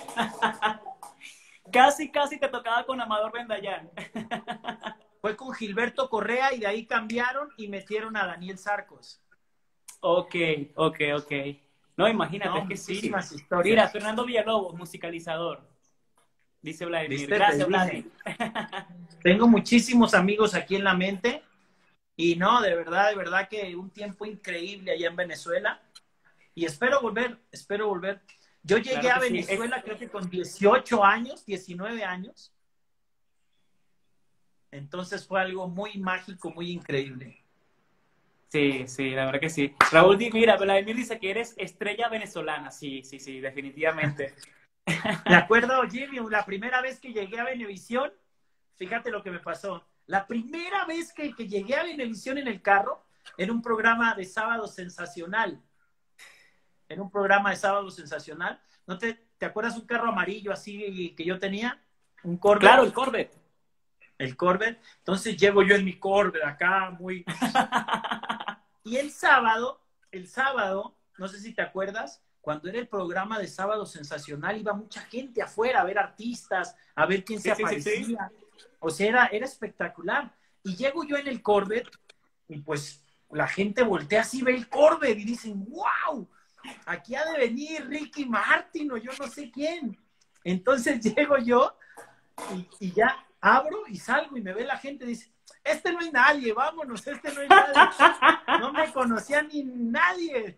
Casi, casi te tocaba con Amador Bendayán. Fue con Gilberto Correa y de ahí cambiaron y metieron a Daniel Sarcos. Ok, ok, ok. No, imagínate, No, es que sí. muchísimas historias. Mira, Fernando Villalobos, musicalizador. Dice Vladimir. ¿Viste? Gracias, Te Vladimir. dije. Tengo muchísimos amigos aquí en la mente y no, de verdad, de verdad que un tiempo increíble allá en Venezuela y espero volver, espero volver. Yo llegué Claro a que sí. Venezuela Es- creo que con dieciocho años, diecinueve años. Entonces fue algo muy mágico, muy increíble. Sí, sí, la verdad que sí. Raúl, di- mira, Vladimir dice que eres estrella venezolana. Sí, sí, sí, definitivamente. Me acuerdo, Jimmy, la primera vez que llegué a Venevisión, fíjate lo que me pasó. La primera vez que, que llegué a Venevisión en el carro, era un programa de Sábado Sensacional. Era un programa de Sábado Sensacional. ¿No te, te acuerdas un carro amarillo así que yo tenía? Un Corvette. Claro, el Corvette. El Corvette. Entonces llego yo en mi Corvette acá, muy... Y el sábado, el sábado, no sé si te acuerdas, cuando era el programa de Sábado Sensacional, iba mucha gente afuera a ver artistas, a ver quién se Sí, sí, sí, aparecía. O sea, era, era espectacular. Y llego yo en el Corvette y pues la gente voltea así, ve el Corvette y dicen, wow, aquí ha de venir Ricky Martin o yo no sé quién. Entonces llego yo y, y ya abro y salgo y me ve la gente y dice, este no es nadie, vámonos, este no es nadie. No me conocía ni nadie.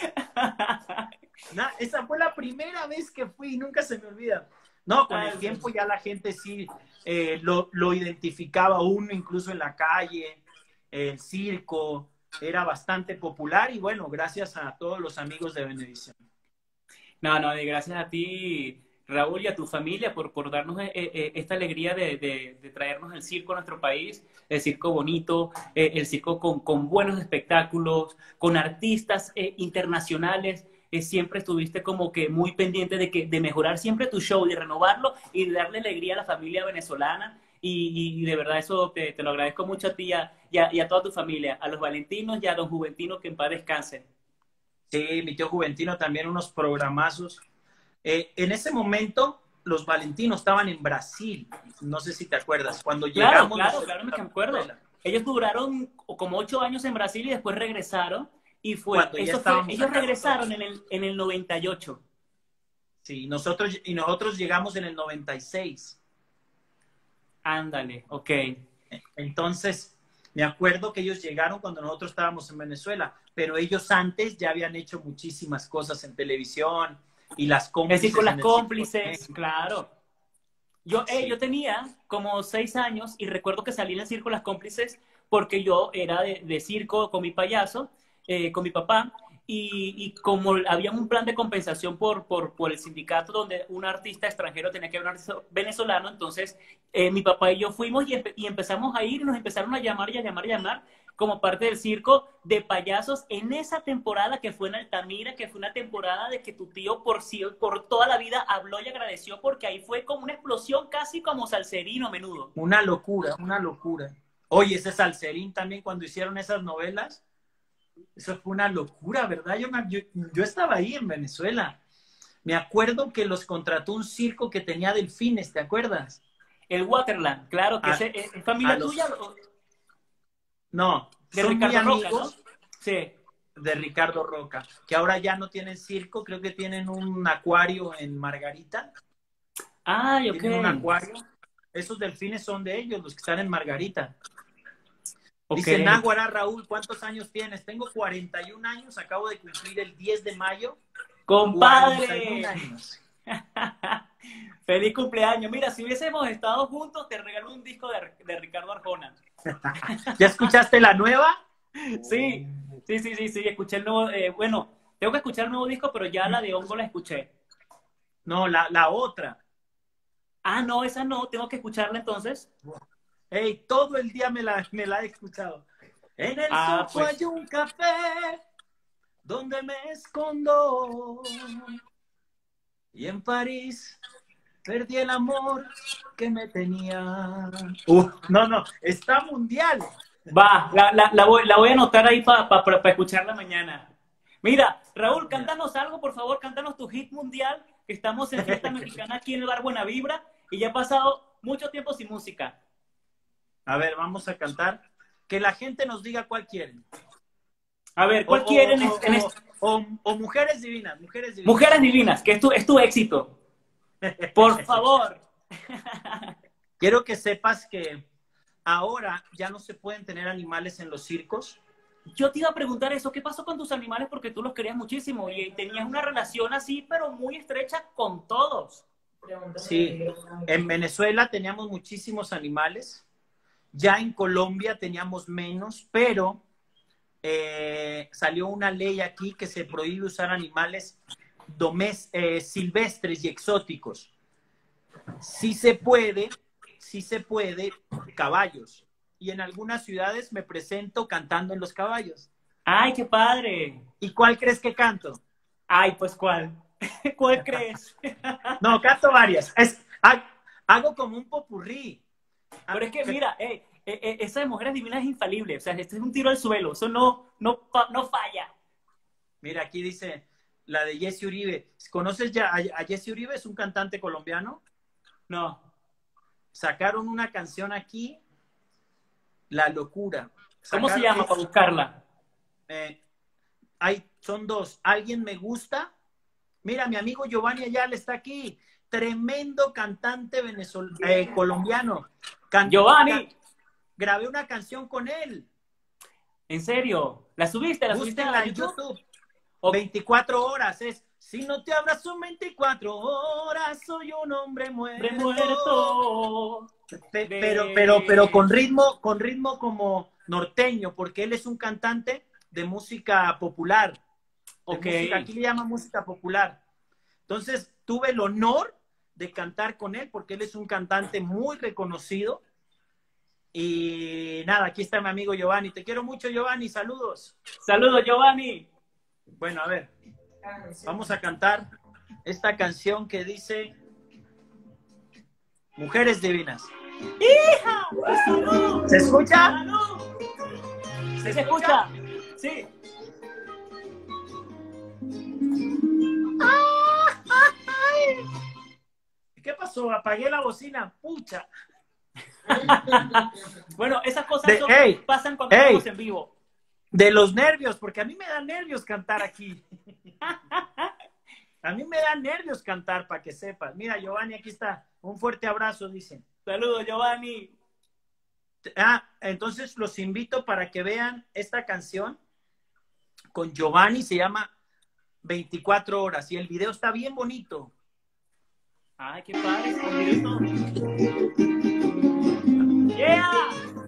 Na- esa fue la primera vez que fui y nunca se me olvida. No, con el tiempo ya la gente sí eh, lo, lo identificaba uno, incluso en la calle, el circo, era bastante popular y bueno, gracias a todos los amigos de Venevisión. No, no, y gracias a ti, Raúl, y a tu familia por, por darnos eh, eh, esta alegría de, de- de traernos el circo a nuestro país, el circo bonito, eh, el circo con, con buenos espectáculos, con artistas eh, internacionales. Eh, siempre estuviste como que muy pendiente de, que, de mejorar siempre tu show, de renovarlo y de darle alegría a la familia venezolana. Y, y de verdad eso te, te lo agradezco mucho a ti y a, y a- y a toda tu familia, a los Valentinos y a los Juventinos, que en paz descansen. Sí, mi tío Juventino también unos programazos. Eh, en ese momento, los Valentinos estaban en Brasil. No sé si te acuerdas. Cuando Claro, llegamos claro, nosotros claro, me a acuerdo. Venezuela, Ellos duraron como ocho años en Brasil y después regresaron. Y fue, cuando ya eso fue, estábamos ellos acá regresaron nosotros. en el, en el noventa y ocho. Sí, nosotros, y nosotros llegamos en el noventa y seis. Ándale, ok. Entonces, me acuerdo que ellos llegaron cuando nosotros estábamos en Venezuela, pero ellos antes ya habían hecho muchísimas cosas en televisión y las Es cómplices. decir, con las en el Circo de cómplices, México. claro. Yo, eh, Sí. yo tenía como seis años y recuerdo que salí en el circo Las Cómplices porque yo era de, de circo con mi payaso, eh, con mi papá, y, y como había un plan de compensación por, por, por el sindicato donde un artista extranjero tenía que ver un artista venezolano, entonces eh, mi papá y yo fuimos y, empe- y empezamos a ir y nos empezaron a llamar y a llamar y a llamar como parte del circo de payasos en esa temporada que fue en Altamira, que fue una temporada de que tu tío por, sí- por toda la vida habló y agradeció porque ahí fue como una explosión casi como Salserino a menudo. Una locura, una locura. Oye, ese Salserín también cuando hicieron esas novelas, eso fue una locura, ¿verdad? Yo, me- yo, yo estaba ahí en Venezuela. Me acuerdo que los contrató un circo que tenía delfines, ¿te acuerdas? El Waterland, claro, que A- ese- es, es familia a los- tuya o- No, de son muy Ricardo Roca, ¿no? amigos Sí. de Ricardo Roca, que ahora ya no tienen circo, creo que tienen un acuario en Margarita. Ay, ok. Tienen un acuario. Esos delfines son de ellos, los que están en Margarita. Ok. Dice Náguara, Raúl, ¿cuántos años tienes? Tengo cuarenta y un años, acabo de cumplir el diez de mayo. cuarenta y un ¡Compadre! años. ¡Feliz cumpleaños! Mira, si hubiésemos estado juntos, te regalo un disco de, de Ricardo Arjona. ¿Ya escuchaste la nueva? Sí, sí, sí, sí, sí, escuché el nuevo, eh, bueno, tengo que escuchar el nuevo disco, pero ya la de Hongo la escuché. No, la, la otra. Ah, no, esa no, tengo que escucharla entonces. Hey, todo el día me la, me la he escuchado. En el Ah, surco pues. hay un café donde me escondo. Y en París perdí el amor que me tenía. Uh, no, no, está mundial. Va, la, la, la, voy, la voy a anotar ahí para pa, pa, pa escucharla mañana. Mira, Raúl, cántanos algo, por favor, cántanos tu hit mundial, que estamos en Fiesta Mexicana aquí en el Bar Buena Vibra y ya ha pasado mucho tiempo sin música. A ver, vamos a cantar. Que la gente nos diga cuál quieren. A ver, ¿cuál O- quieren? o- en o- este- o- o mujeres divinas, mujeres divinas. Mujeres Divinas, que es tu, es tu éxito. Por favor. Quiero que sepas que ahora ya no se pueden tener animales en los circos. Yo te iba a preguntar eso, ¿qué pasó con tus animales? Porque tú los querías muchísimo y tenías una relación así, pero muy estrecha con todos. Sí, en Venezuela teníamos muchísimos animales. Ya en Colombia teníamos menos, pero eh, salió una ley aquí que se prohíbe usar animales domes- eh, silvestres y exóticos. Sí se puede, sí se puede, caballos. Y en algunas ciudades me presento cantando en los caballos. ¡Ay, qué padre! ¿Y cuál crees que canto? Ay, pues ¿cuál? ¿Cuál crees? No, canto varias. Es, ha- hago como un popurrí. Pero es que, mira, eh, eh, eh, esa de Mujeres Divinas es infalible. O sea, este es un tiro al suelo. Eso no, no, pa- no falla. Mira, aquí dice la de Jesse Uribe. ¿Conoces ya a, a Jesse Uribe? Es un cantante colombiano. No. Sacaron una canción aquí, La Locura. ¿Cómo se Sacaron- llama para buscarla? Eh, hay, son dos. ¿Alguien me gusta? Mira, mi amigo Giovanni Ayala está aquí. Tremendo cantante venezolano, eh, colombiano. Can- Giovanni, ca- grabé una canción con él. ¿en serio? ¿La subiste? ¿La subiste Búsquenla a en YouTube? YouTube. O- veinticuatro horas es. Si no te abrazo veinticuatro horas, soy un hombre muerto. Hombre muerto. Pe- de- Pero, pero, pero con ritmo, con ritmo como norteño, porque él es un cantante de música popular. De Ok. música- aquí le llaman música popular. Entonces, tuve el honor de cantar con él, porque él es un cantante muy reconocido. Y nada, aquí está mi amigo Giovanni. Te quiero mucho, Giovanni. Saludos. Saludos, Giovanni. Bueno, a ver, vamos a cantar esta canción que dice Mujeres Divinas. ¡Hija! ¡Salud! ¿Se escucha? ¡Salud! ¿Sí se escucha? Sí. ¿Qué pasó? Apagué la bocina. Pucha. Bueno, esas cosas De- son- ey, pasan cuando ey. estamos en vivo. De los nervios, porque a mí me da nervios cantar aquí. A mí me da nervios cantar, para que sepas. Mira, Giovanni, aquí está. Un fuerte abrazo, dice. Saludos, Giovanni. Ah, entonces los invito para que vean esta canción con Giovanni. Se llama veinticuatro horas. Y el video está bien bonito. Ay, qué padre, escondidito. ¡Yeah!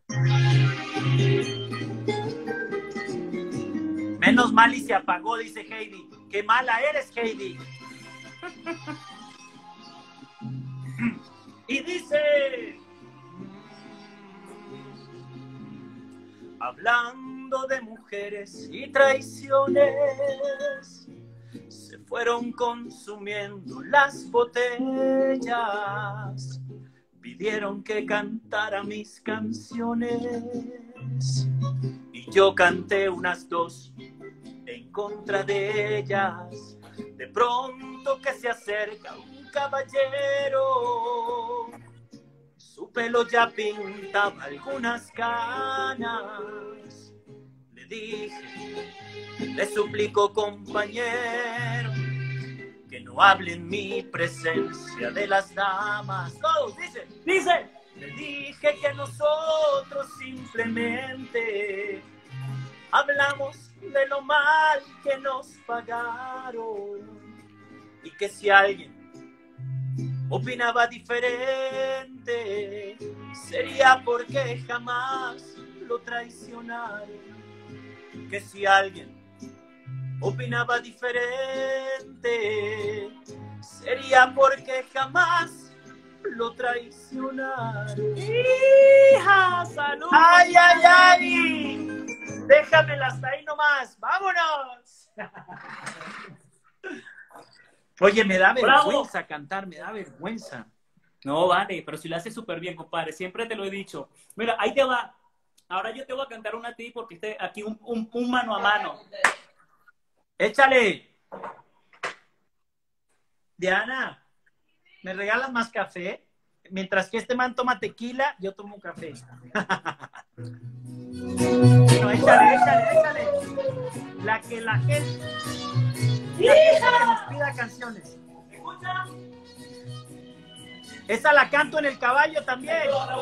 Menos mal y se apagó, dice Heidi. ¡Qué mala eres, Heidi! Y dice... Hablando de mujeres y traiciones, se fueron consumiendo las botellas, pidieron que cantara mis canciones, y yo canté unas dos en contra de ellas. De pronto que se acerca un caballero, su pelo ya pintaba algunas canas. Le dije, le suplico, compañero, que no hable en mi presencia de las damas. Todos dicen, Dice, le dije que nosotros simplemente hablamos de lo mal que nos pagaron, y que si alguien opinaba diferente, sería porque jamás lo traicionaron. Que si alguien opinaba diferente, sería porque jamás lo traicionaron. ¡hija! ¡Salud! ¡Ay, ay, ay! Déjamela hasta ahí nomás. ¡Vámonos! Oye, me da Bravo. vergüenza cantar, me da vergüenza. No, vale, pero si lo haces súper bien, compadre. Siempre te lo he dicho. Mira, ahí te va. Ahora yo te voy a cantar una a ti porque esté aquí un, un, un mano a mano. ¡Échale! Diana, ¿me regalas más café? Mientras que este man toma tequila, yo tomo café. Bueno, échale, échale, échale. La que la gente... La gente que nos pida canciones. ¿Escucha? Esa la canto en el caballo también.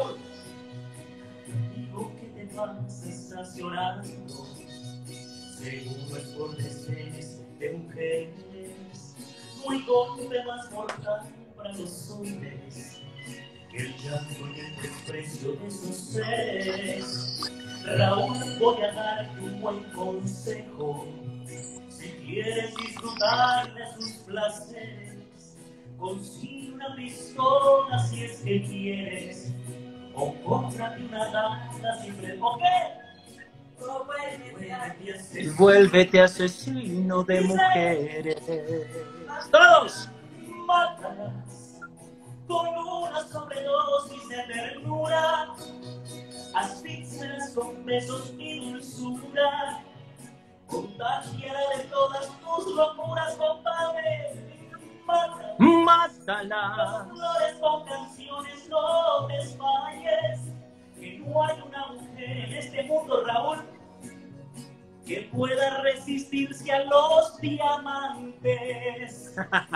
Digo que te vas, estás llorando, seguro es por desdenes de mujeres. No hay golpe más mortal para los hombres que el llanto y el desprecio de sus seres. Raúl, voy a darte un buen consejo. Si quieres disfrutar de sus placeres, consigue una pistola si es que quieres, o cómprate una daga si prefieres. ¿O qué? O vuelve a- Y vuélvete asesino de mujeres. ¡Todos! Mátalas con una sobredosis de ternura, asfixialas con besos y dulzura, contagiala de todas tus locuras, compadre. Mátalas ¡Mátala! con flores, con canciones, no desmayes, que no hay una mujer en este mundo, Raúl, que pueda resistirse a los diamantes.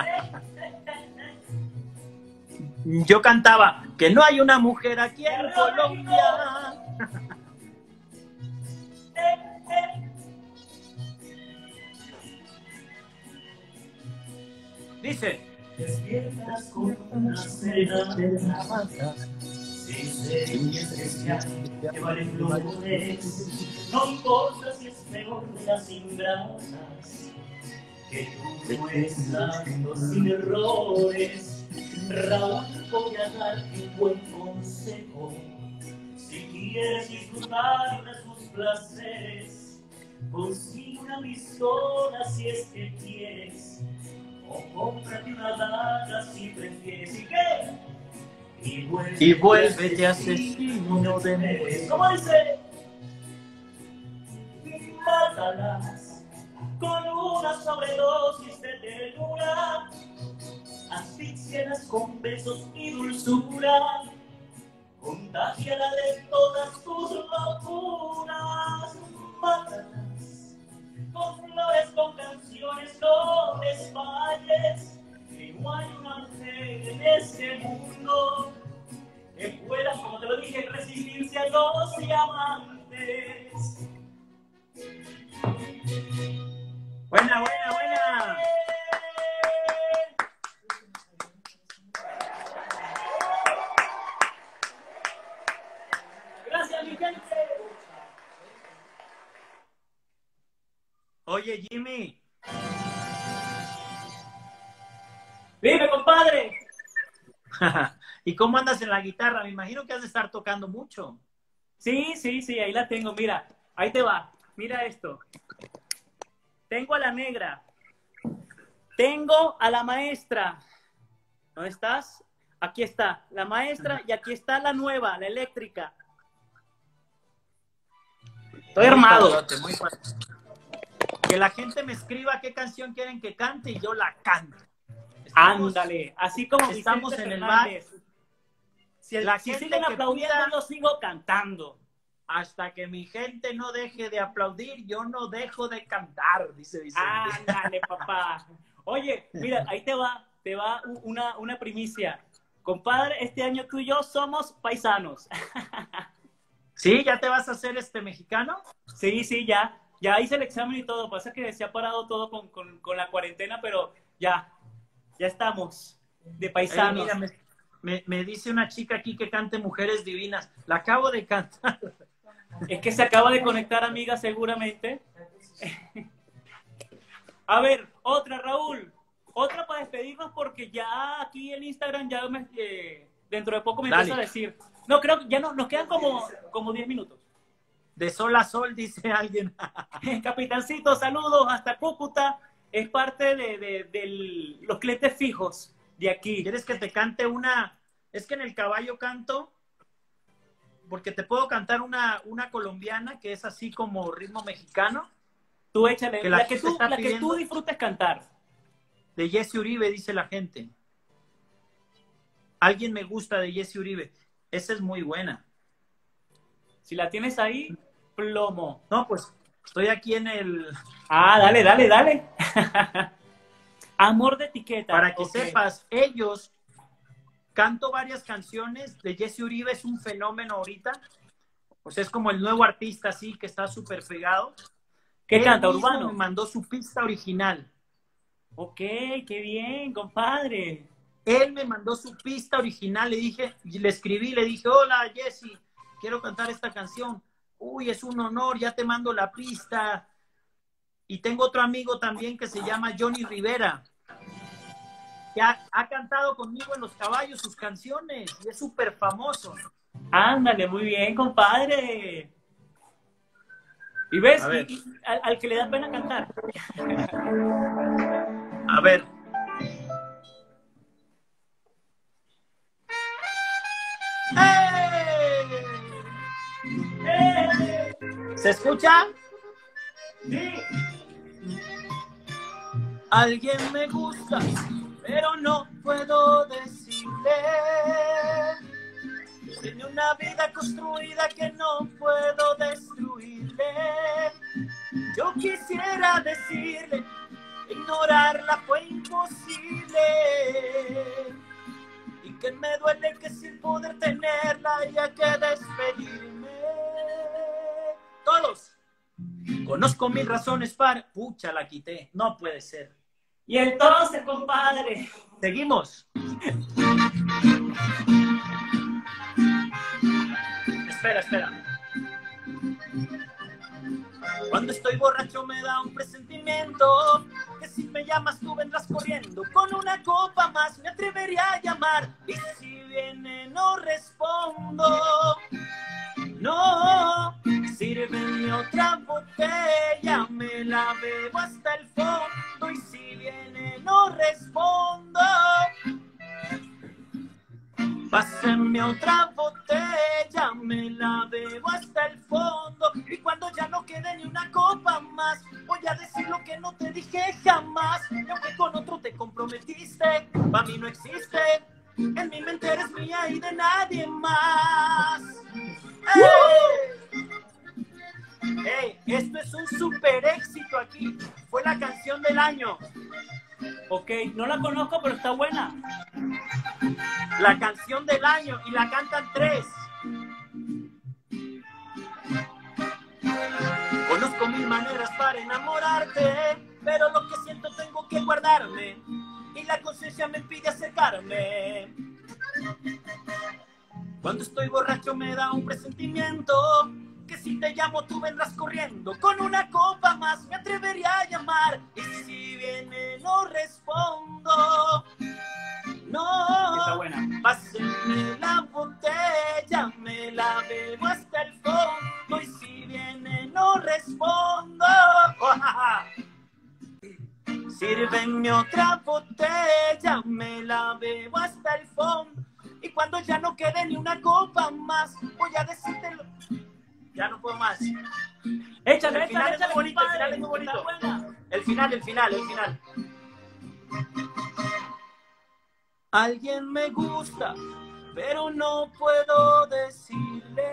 Yo cantaba que no hay una mujer aquí en Colombia. Eh, eh. Dice. Despiertas con una serenata, sin ser especial, que valen flores. No importa si es peor de las ingratas, que tú puedes dando sin errores. Raúl, voy a darte un buen consejo. Si quieres disfrutar de sus placeres, consigue una pistola si es que quieres, o cómprate una daga si prefieres. ¿Y qué? Y vuélvete, Y vuélvete asesino de mujeres. ¿Cómo dice? Mátalas con una sobredosis de ternura, asfixialas con besos y dulzura, contagiala de todas tus locuras. Mátalas con flores, con canciones, no desmayes, que no hay una mujer en este mundo que pueda, como te lo dije, resistirse a los diamantes. Buena, buena, buena. Gracias, mi gente. Oye, Jimmy. Dime, compadre. ¿Y cómo andas en la guitarra? Me imagino que has de estar tocando mucho. Sí, sí, sí, ahí la tengo. Mira, ahí te va. Mira esto. Tengo a la negra. Tengo a la maestra. ¿Dónde estás? Aquí está la maestra y aquí está la nueva, la eléctrica. Estoy armado. Padrote, muy padre. Que la gente me escriba qué canción quieren que cante y yo la canto. Estamos- Ándale, así como estamos Vicente en el Fernández. Si, el- La si gente siguen que aplaudiendo, pida- yo sigo cantando. Hasta que mi gente no deje de aplaudir, yo no dejo de cantar, dice Vicente. Ándale, papá. Oye, mira, ahí te va, te va u- una, una primicia. Compadre, este año tú y yo somos paisanos. ¿Sí? ¿Ya te vas a hacer este mexicano? Sí, sí, ya. Ya hice el examen y todo. Pasa que se ha parado todo con, con, con la cuarentena, pero ya. Ya estamos de Eh, paisanos. mira, me, me- me dice una chica aquí que cante Mujeres Divinas. La acabo de cantar. Es que se acaba de conectar, amiga, seguramente. A ver, otra, Raúl. Otra para despedirnos porque ya aquí en Instagram ya me, eh, dentro de poco me Dale. empieza a decir. No, creo que ya no, nos quedan como, como diez minutos. De sol a sol, dice alguien. Capitancito, saludos hasta Cúcuta. Es parte de, de, de los clientes fijos de aquí. ¿Quieres que te cante una? Es que en el caballo canto, porque te puedo cantar una, una colombiana que es así como ritmo mexicano, Tú échale. Que La, la que, gente tú, está la que pidiendo. tú disfrutes cantar. de Jesse Uribe, dice la gente. Alguien me gusta de Jesse Uribe. Esa es muy buena. Si la tienes ahí, plomo. No, pues estoy aquí en el... Ah, dale, dale, dale. Amor de etiqueta. Para que Ok. sepas, ellos... Canto varias canciones de Jesse Uribe, es un fenómeno ahorita. O sea, es como el nuevo artista así que está súper pegado. ¿Qué Él canta, mismo urbano? me mandó su pista original. Ok, qué bien, compadre. Él me mandó su pista original, le dije, y le escribí, le dije, hola Jesse, quiero cantar esta canción. Uy, es un honor, ya te mando la pista. Y tengo otro amigo también que se llama Johnny Rivera, que ha, ha cantado conmigo en Los Caballos sus canciones y es súper famoso. Ándale, muy bien, compadre. Y ves, A ver. y- y al, al que le da pena cantar. A ver. ¡Ey! ¡Ey! ¿Se escucha? Sí. Alguien me gusta, pero no puedo decirle. Tiene una vida construida que no puedo destruirle. Yo quisiera decirle, ignorarla fue imposible. Y que me duele que sin poder tenerla haya que despedirme. Todos. Conozco mil razones para... Pucha, la quité. No puede ser. Y entonces, compadre. Seguimos. Espera, espera. Cuando estoy borracho me da un presentimiento que si me llamas tú vendrás corriendo. Con una copa más me atrevería a llamar y si viene no respondo. No, sírveme otra botella, me la bebo hasta el fondo y si viene no respondo. Pásenme otra botella, me la bebo hasta el fondo y cuando ya no quede ni una copa más voy a decir lo que no te dije jamás. Y aunque con otro te comprometiste, para mí no existe. En mi mente eres mía y de nadie más. ¡Ey! ¡Ey! Esto es un super éxito aquí. Fue la canción del año. Ok, no la conozco, pero está buena. La canción del año y la cantan tres. Conozco mil maneras para enamorarte, pero lo que siento tengo que guardarme y la conciencia me pide acercarme. Cuando estoy borracho me da un presentimiento que si te llamo tú vendrás corriendo. Con una copa más me atrevería a llamar y si viene no respondo. No, Está buena. pásenme la botella, me la bebo hasta el fondo y si viene no respondo. Oh, ja, ja. Sírvenme otra botella, me la bebo hasta el fondo y cuando ya no quede ni una copa más voy a decírtelo. Ya no puedo más. Échale, El final échale, es échale, muy bonito, el compadre, final es muy está bonito. buena. El final, el final, el final. Alguien me gusta, pero no puedo decirle.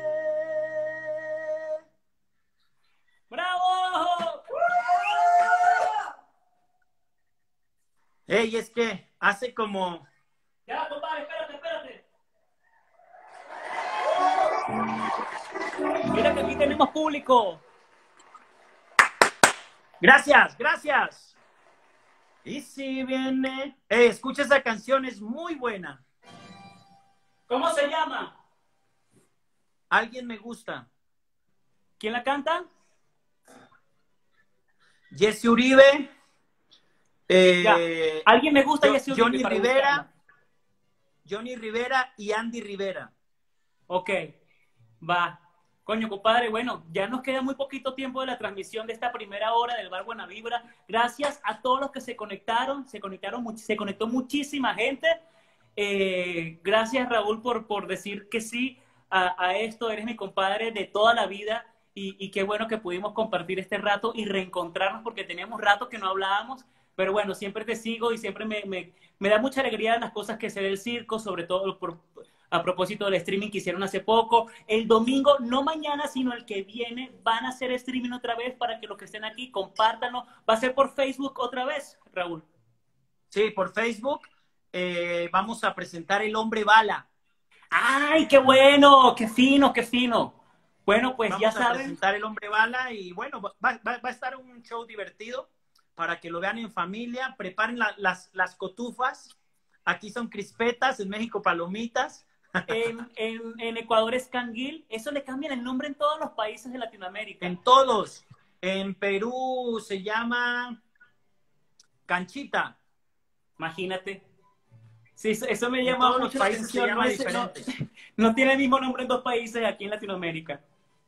¡Bravo! Ey, es que hace como... Ya, compadre, espérate, espérate. Mira que aquí tenemos público. Gracias, gracias. Y si viene... Ey, escucha esa canción, es muy buena. ¿Cómo se llama? Alguien me gusta. ¿Quién la canta? Jesse Uribe. eh, Ya. Alguien me gusta Jo- y es Uribe Johnny para Rivera. buscarla. Johnny Rivera y Andy Rivera. Ok, va. Coño, compadre, bueno, ya nos queda muy poquito tiempo de la transmisión de esta primera hora del Bar Buena Vibra. Gracias a todos los que se conectaron, se conectaron, much- se conectó muchísima gente. Eh, gracias, Raúl, por, por decir que sí a, a esto. Eres mi compadre de toda la vida y, y qué bueno que pudimos compartir este rato y reencontrarnos porque teníamos rato que no hablábamos. Pero bueno, siempre te sigo y siempre me, me, me da mucha alegría las cosas que se ve del circo, sobre todo por, a propósito del streaming que hicieron hace poco. El domingo, no mañana, sino el que viene, van a hacer streaming otra vez para que los que estén aquí compártanlo. Va a ser por Facebook otra vez, Raúl. Sí, por Facebook eh, vamos a presentar El Hombre Bala. ¡Ay, qué bueno! ¡Qué fino, qué fino! Bueno, pues Vamos ya a saben. presentar El Hombre Bala y bueno, va, va- va a estar un show divertido para que lo vean en familia. Preparen la- las, las cotufas. Aquí son crispetas, en México palomitas. En, en, en Ecuador es canguil. Eso le cambian el nombre en todos los países de Latinoamérica. En todos. En Perú se llama canchita. Imagínate. Sí, eso, eso me En llama todos los mucho la países se atención. llama No, es- no- diferente. no tiene el mismo nombre en dos países aquí en Latinoamérica.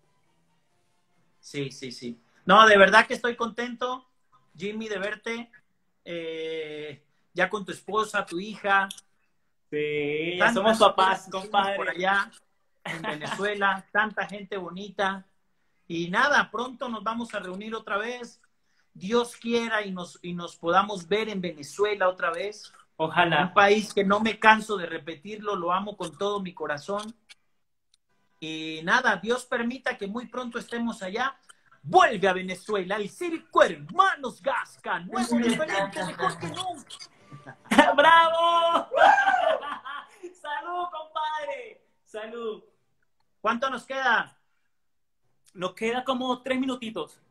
Sí, sí, sí. No, de verdad que estoy contento, Jimmy, de verte. eh, ya con tu esposa, tu hija. Sí, ya Tantas somos papás, cosas que hicimos compadre. por allá en Venezuela, tanta gente bonita. Y nada, pronto nos vamos a reunir otra vez. Dios quiera y nos, y nos podamos ver en Venezuela otra vez. Un Ojalá. país que no me canso de repetirlo, lo amo con todo mi corazón. Y nada, Dios permita que muy pronto estemos allá. Vuelve a Venezuela, el circo Hermanos Gasca, nuevo diferente, mejor que nunca. ¡Bravo! ¡Salud, compadre! ¡Salud! ¿Cuánto nos queda? Nos queda como tres minutitos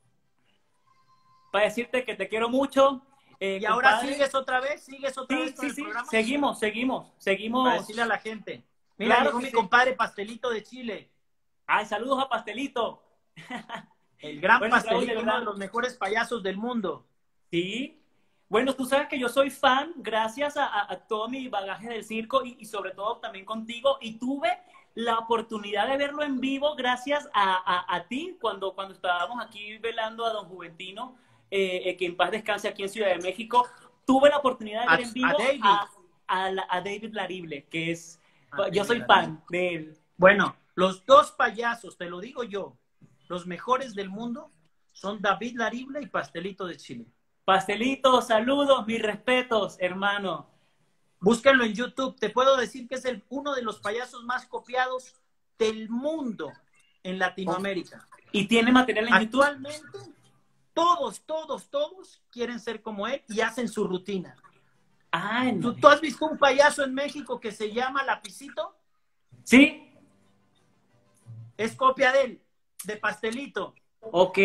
para decirte que te quiero mucho. Eh, Y ahora compadre. sigues otra vez, sigues otra Sí, vez con sí, el sí. programa. Seguimos, seguimos, seguimos. Para decirle a la gente. Mira, Claro llegó que mi sí. compadre Pastelito de Chile. Ay, saludos a Pastelito. El gran Bueno, Raúl, Pastelito, de uno verdad. de los mejores payasos del mundo. Sí. Bueno, tú sabes que yo soy fan gracias a, a- a todo mi bagaje del circo y, y sobre todo también contigo. Y tuve la oportunidad de verlo en vivo gracias a, a- a ti cuando, cuando estábamos aquí velando a don Juventino, eh, eh, que en paz descanse aquí en Ciudad de México. Tuve la oportunidad de A- ver en vivo a David. a, a la- a David Larible, que es... A yo soy David fan de él. Bueno, los dos payasos, te lo digo yo, los mejores del mundo son David Larible y Pastelito de Chile. Pastelito, saludos, mis respetos, hermano. Búsquenlo en YouTube. Te puedo decir que es el, uno de los payasos más copiados del mundo en Latinoamérica. Y tiene material en YouTube. Actualmente, todos, todos, todos quieren ser como él y hacen su rutina. Ah, ¿Tú, no. tú has visto un payaso en México que se llama Lapicito? ¿Sí? Es copia de él, de Pastelito. Ok.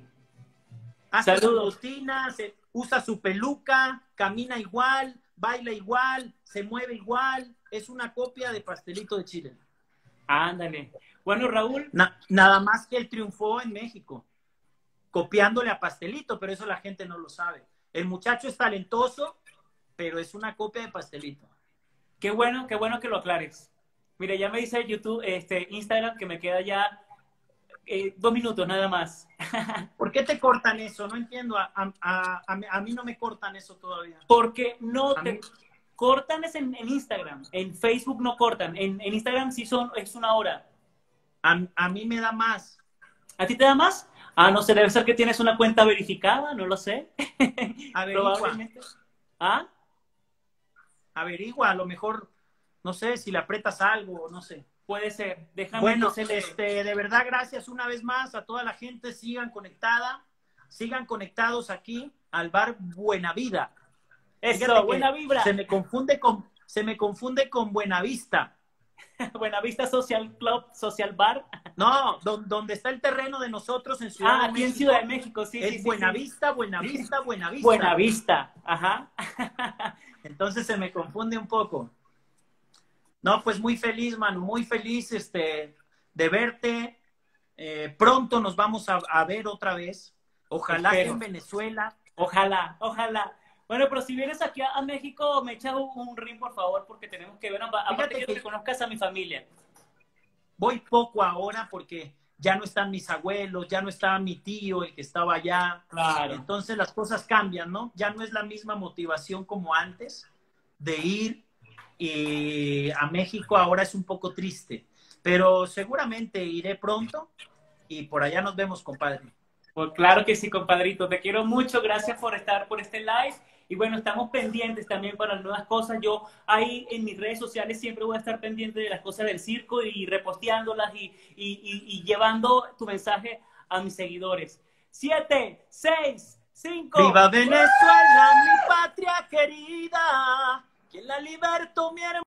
Hace Saludos. su rutina, se, usa su peluca, camina igual, baila igual, se mueve igual. Es una copia de Pastelito de Chile. Ándale. Bueno, Raúl, Na- nada más que él triunfó en México, copiándole a Pastelito, pero eso la gente no lo sabe. El muchacho es talentoso, pero es una copia de Pastelito. qué bueno, qué bueno que lo aclares. Mira, ya me dice YouTube, este, Instagram, que me queda ya eh, dos minutos nada más. ¿Por qué te cortan eso? No entiendo. A, a- a- a mí- a mí no me cortan eso todavía. Porque no A te mí- cortan es en, en Instagram, en Facebook no cortan, en, en Instagram sí son, es una hora. A, a mí me da más. ¿A ti te da más? Ah, no sé, debe ser que tienes una cuenta verificada, no lo sé. Averigua. Probablemente. ¿Ah? Averigua, a lo mejor, no sé, si le aprietas algo, no sé. Puede ser. Déjame Bueno, entonces le- este, de verdad, gracias una vez más a toda la gente. Sigan conectada, sigan conectados aquí al bar Buena Vida. Eso, Fíjate que buena vibra. Se me confunde con, se me confunde con Buenavista. Buenavista Social Club, Social Bar. No, don- donde está el terreno de nosotros en Ciudad Ah, de aquí en México. Ciudad de México, sí, es sí, sí, Buenavista, Buenavista, sí. Buenavista. Buenavista, ajá. Entonces se me confunde un poco. No, pues muy feliz, Manu, muy feliz este, de verte. Eh, pronto nos vamos a, a ver otra vez. Ojalá que Espero. en Venezuela. Ojalá, ojalá. Bueno, pero si vienes aquí a, a México, me echas un, un ring, por favor, porque tenemos que ver. amba- Aparte, Fíjate quiero que que- conozcas a mi familia. Voy poco ahora porque ya no están mis abuelos, ya no estaba mi tío, el que estaba allá. Claro. Entonces las cosas cambian, ¿no? Ya no es la misma motivación como antes de ir y a México. Ahora es un poco triste, pero seguramente iré pronto y por allá nos vemos, compadre. Pues claro que sí, compadrito. Te quiero mucho. Gracias por estar por este live. Y bueno, estamos pendientes también para nuevas cosas. Yo ahí en mis redes sociales siempre voy a estar pendiente de las cosas del circo y reposteándolas y, y, y, y llevando tu mensaje a mis seguidores. Siete, seis, cinco. ¡Viva Venezuela, mi patria querida! ¡Que la libertó mi hermano!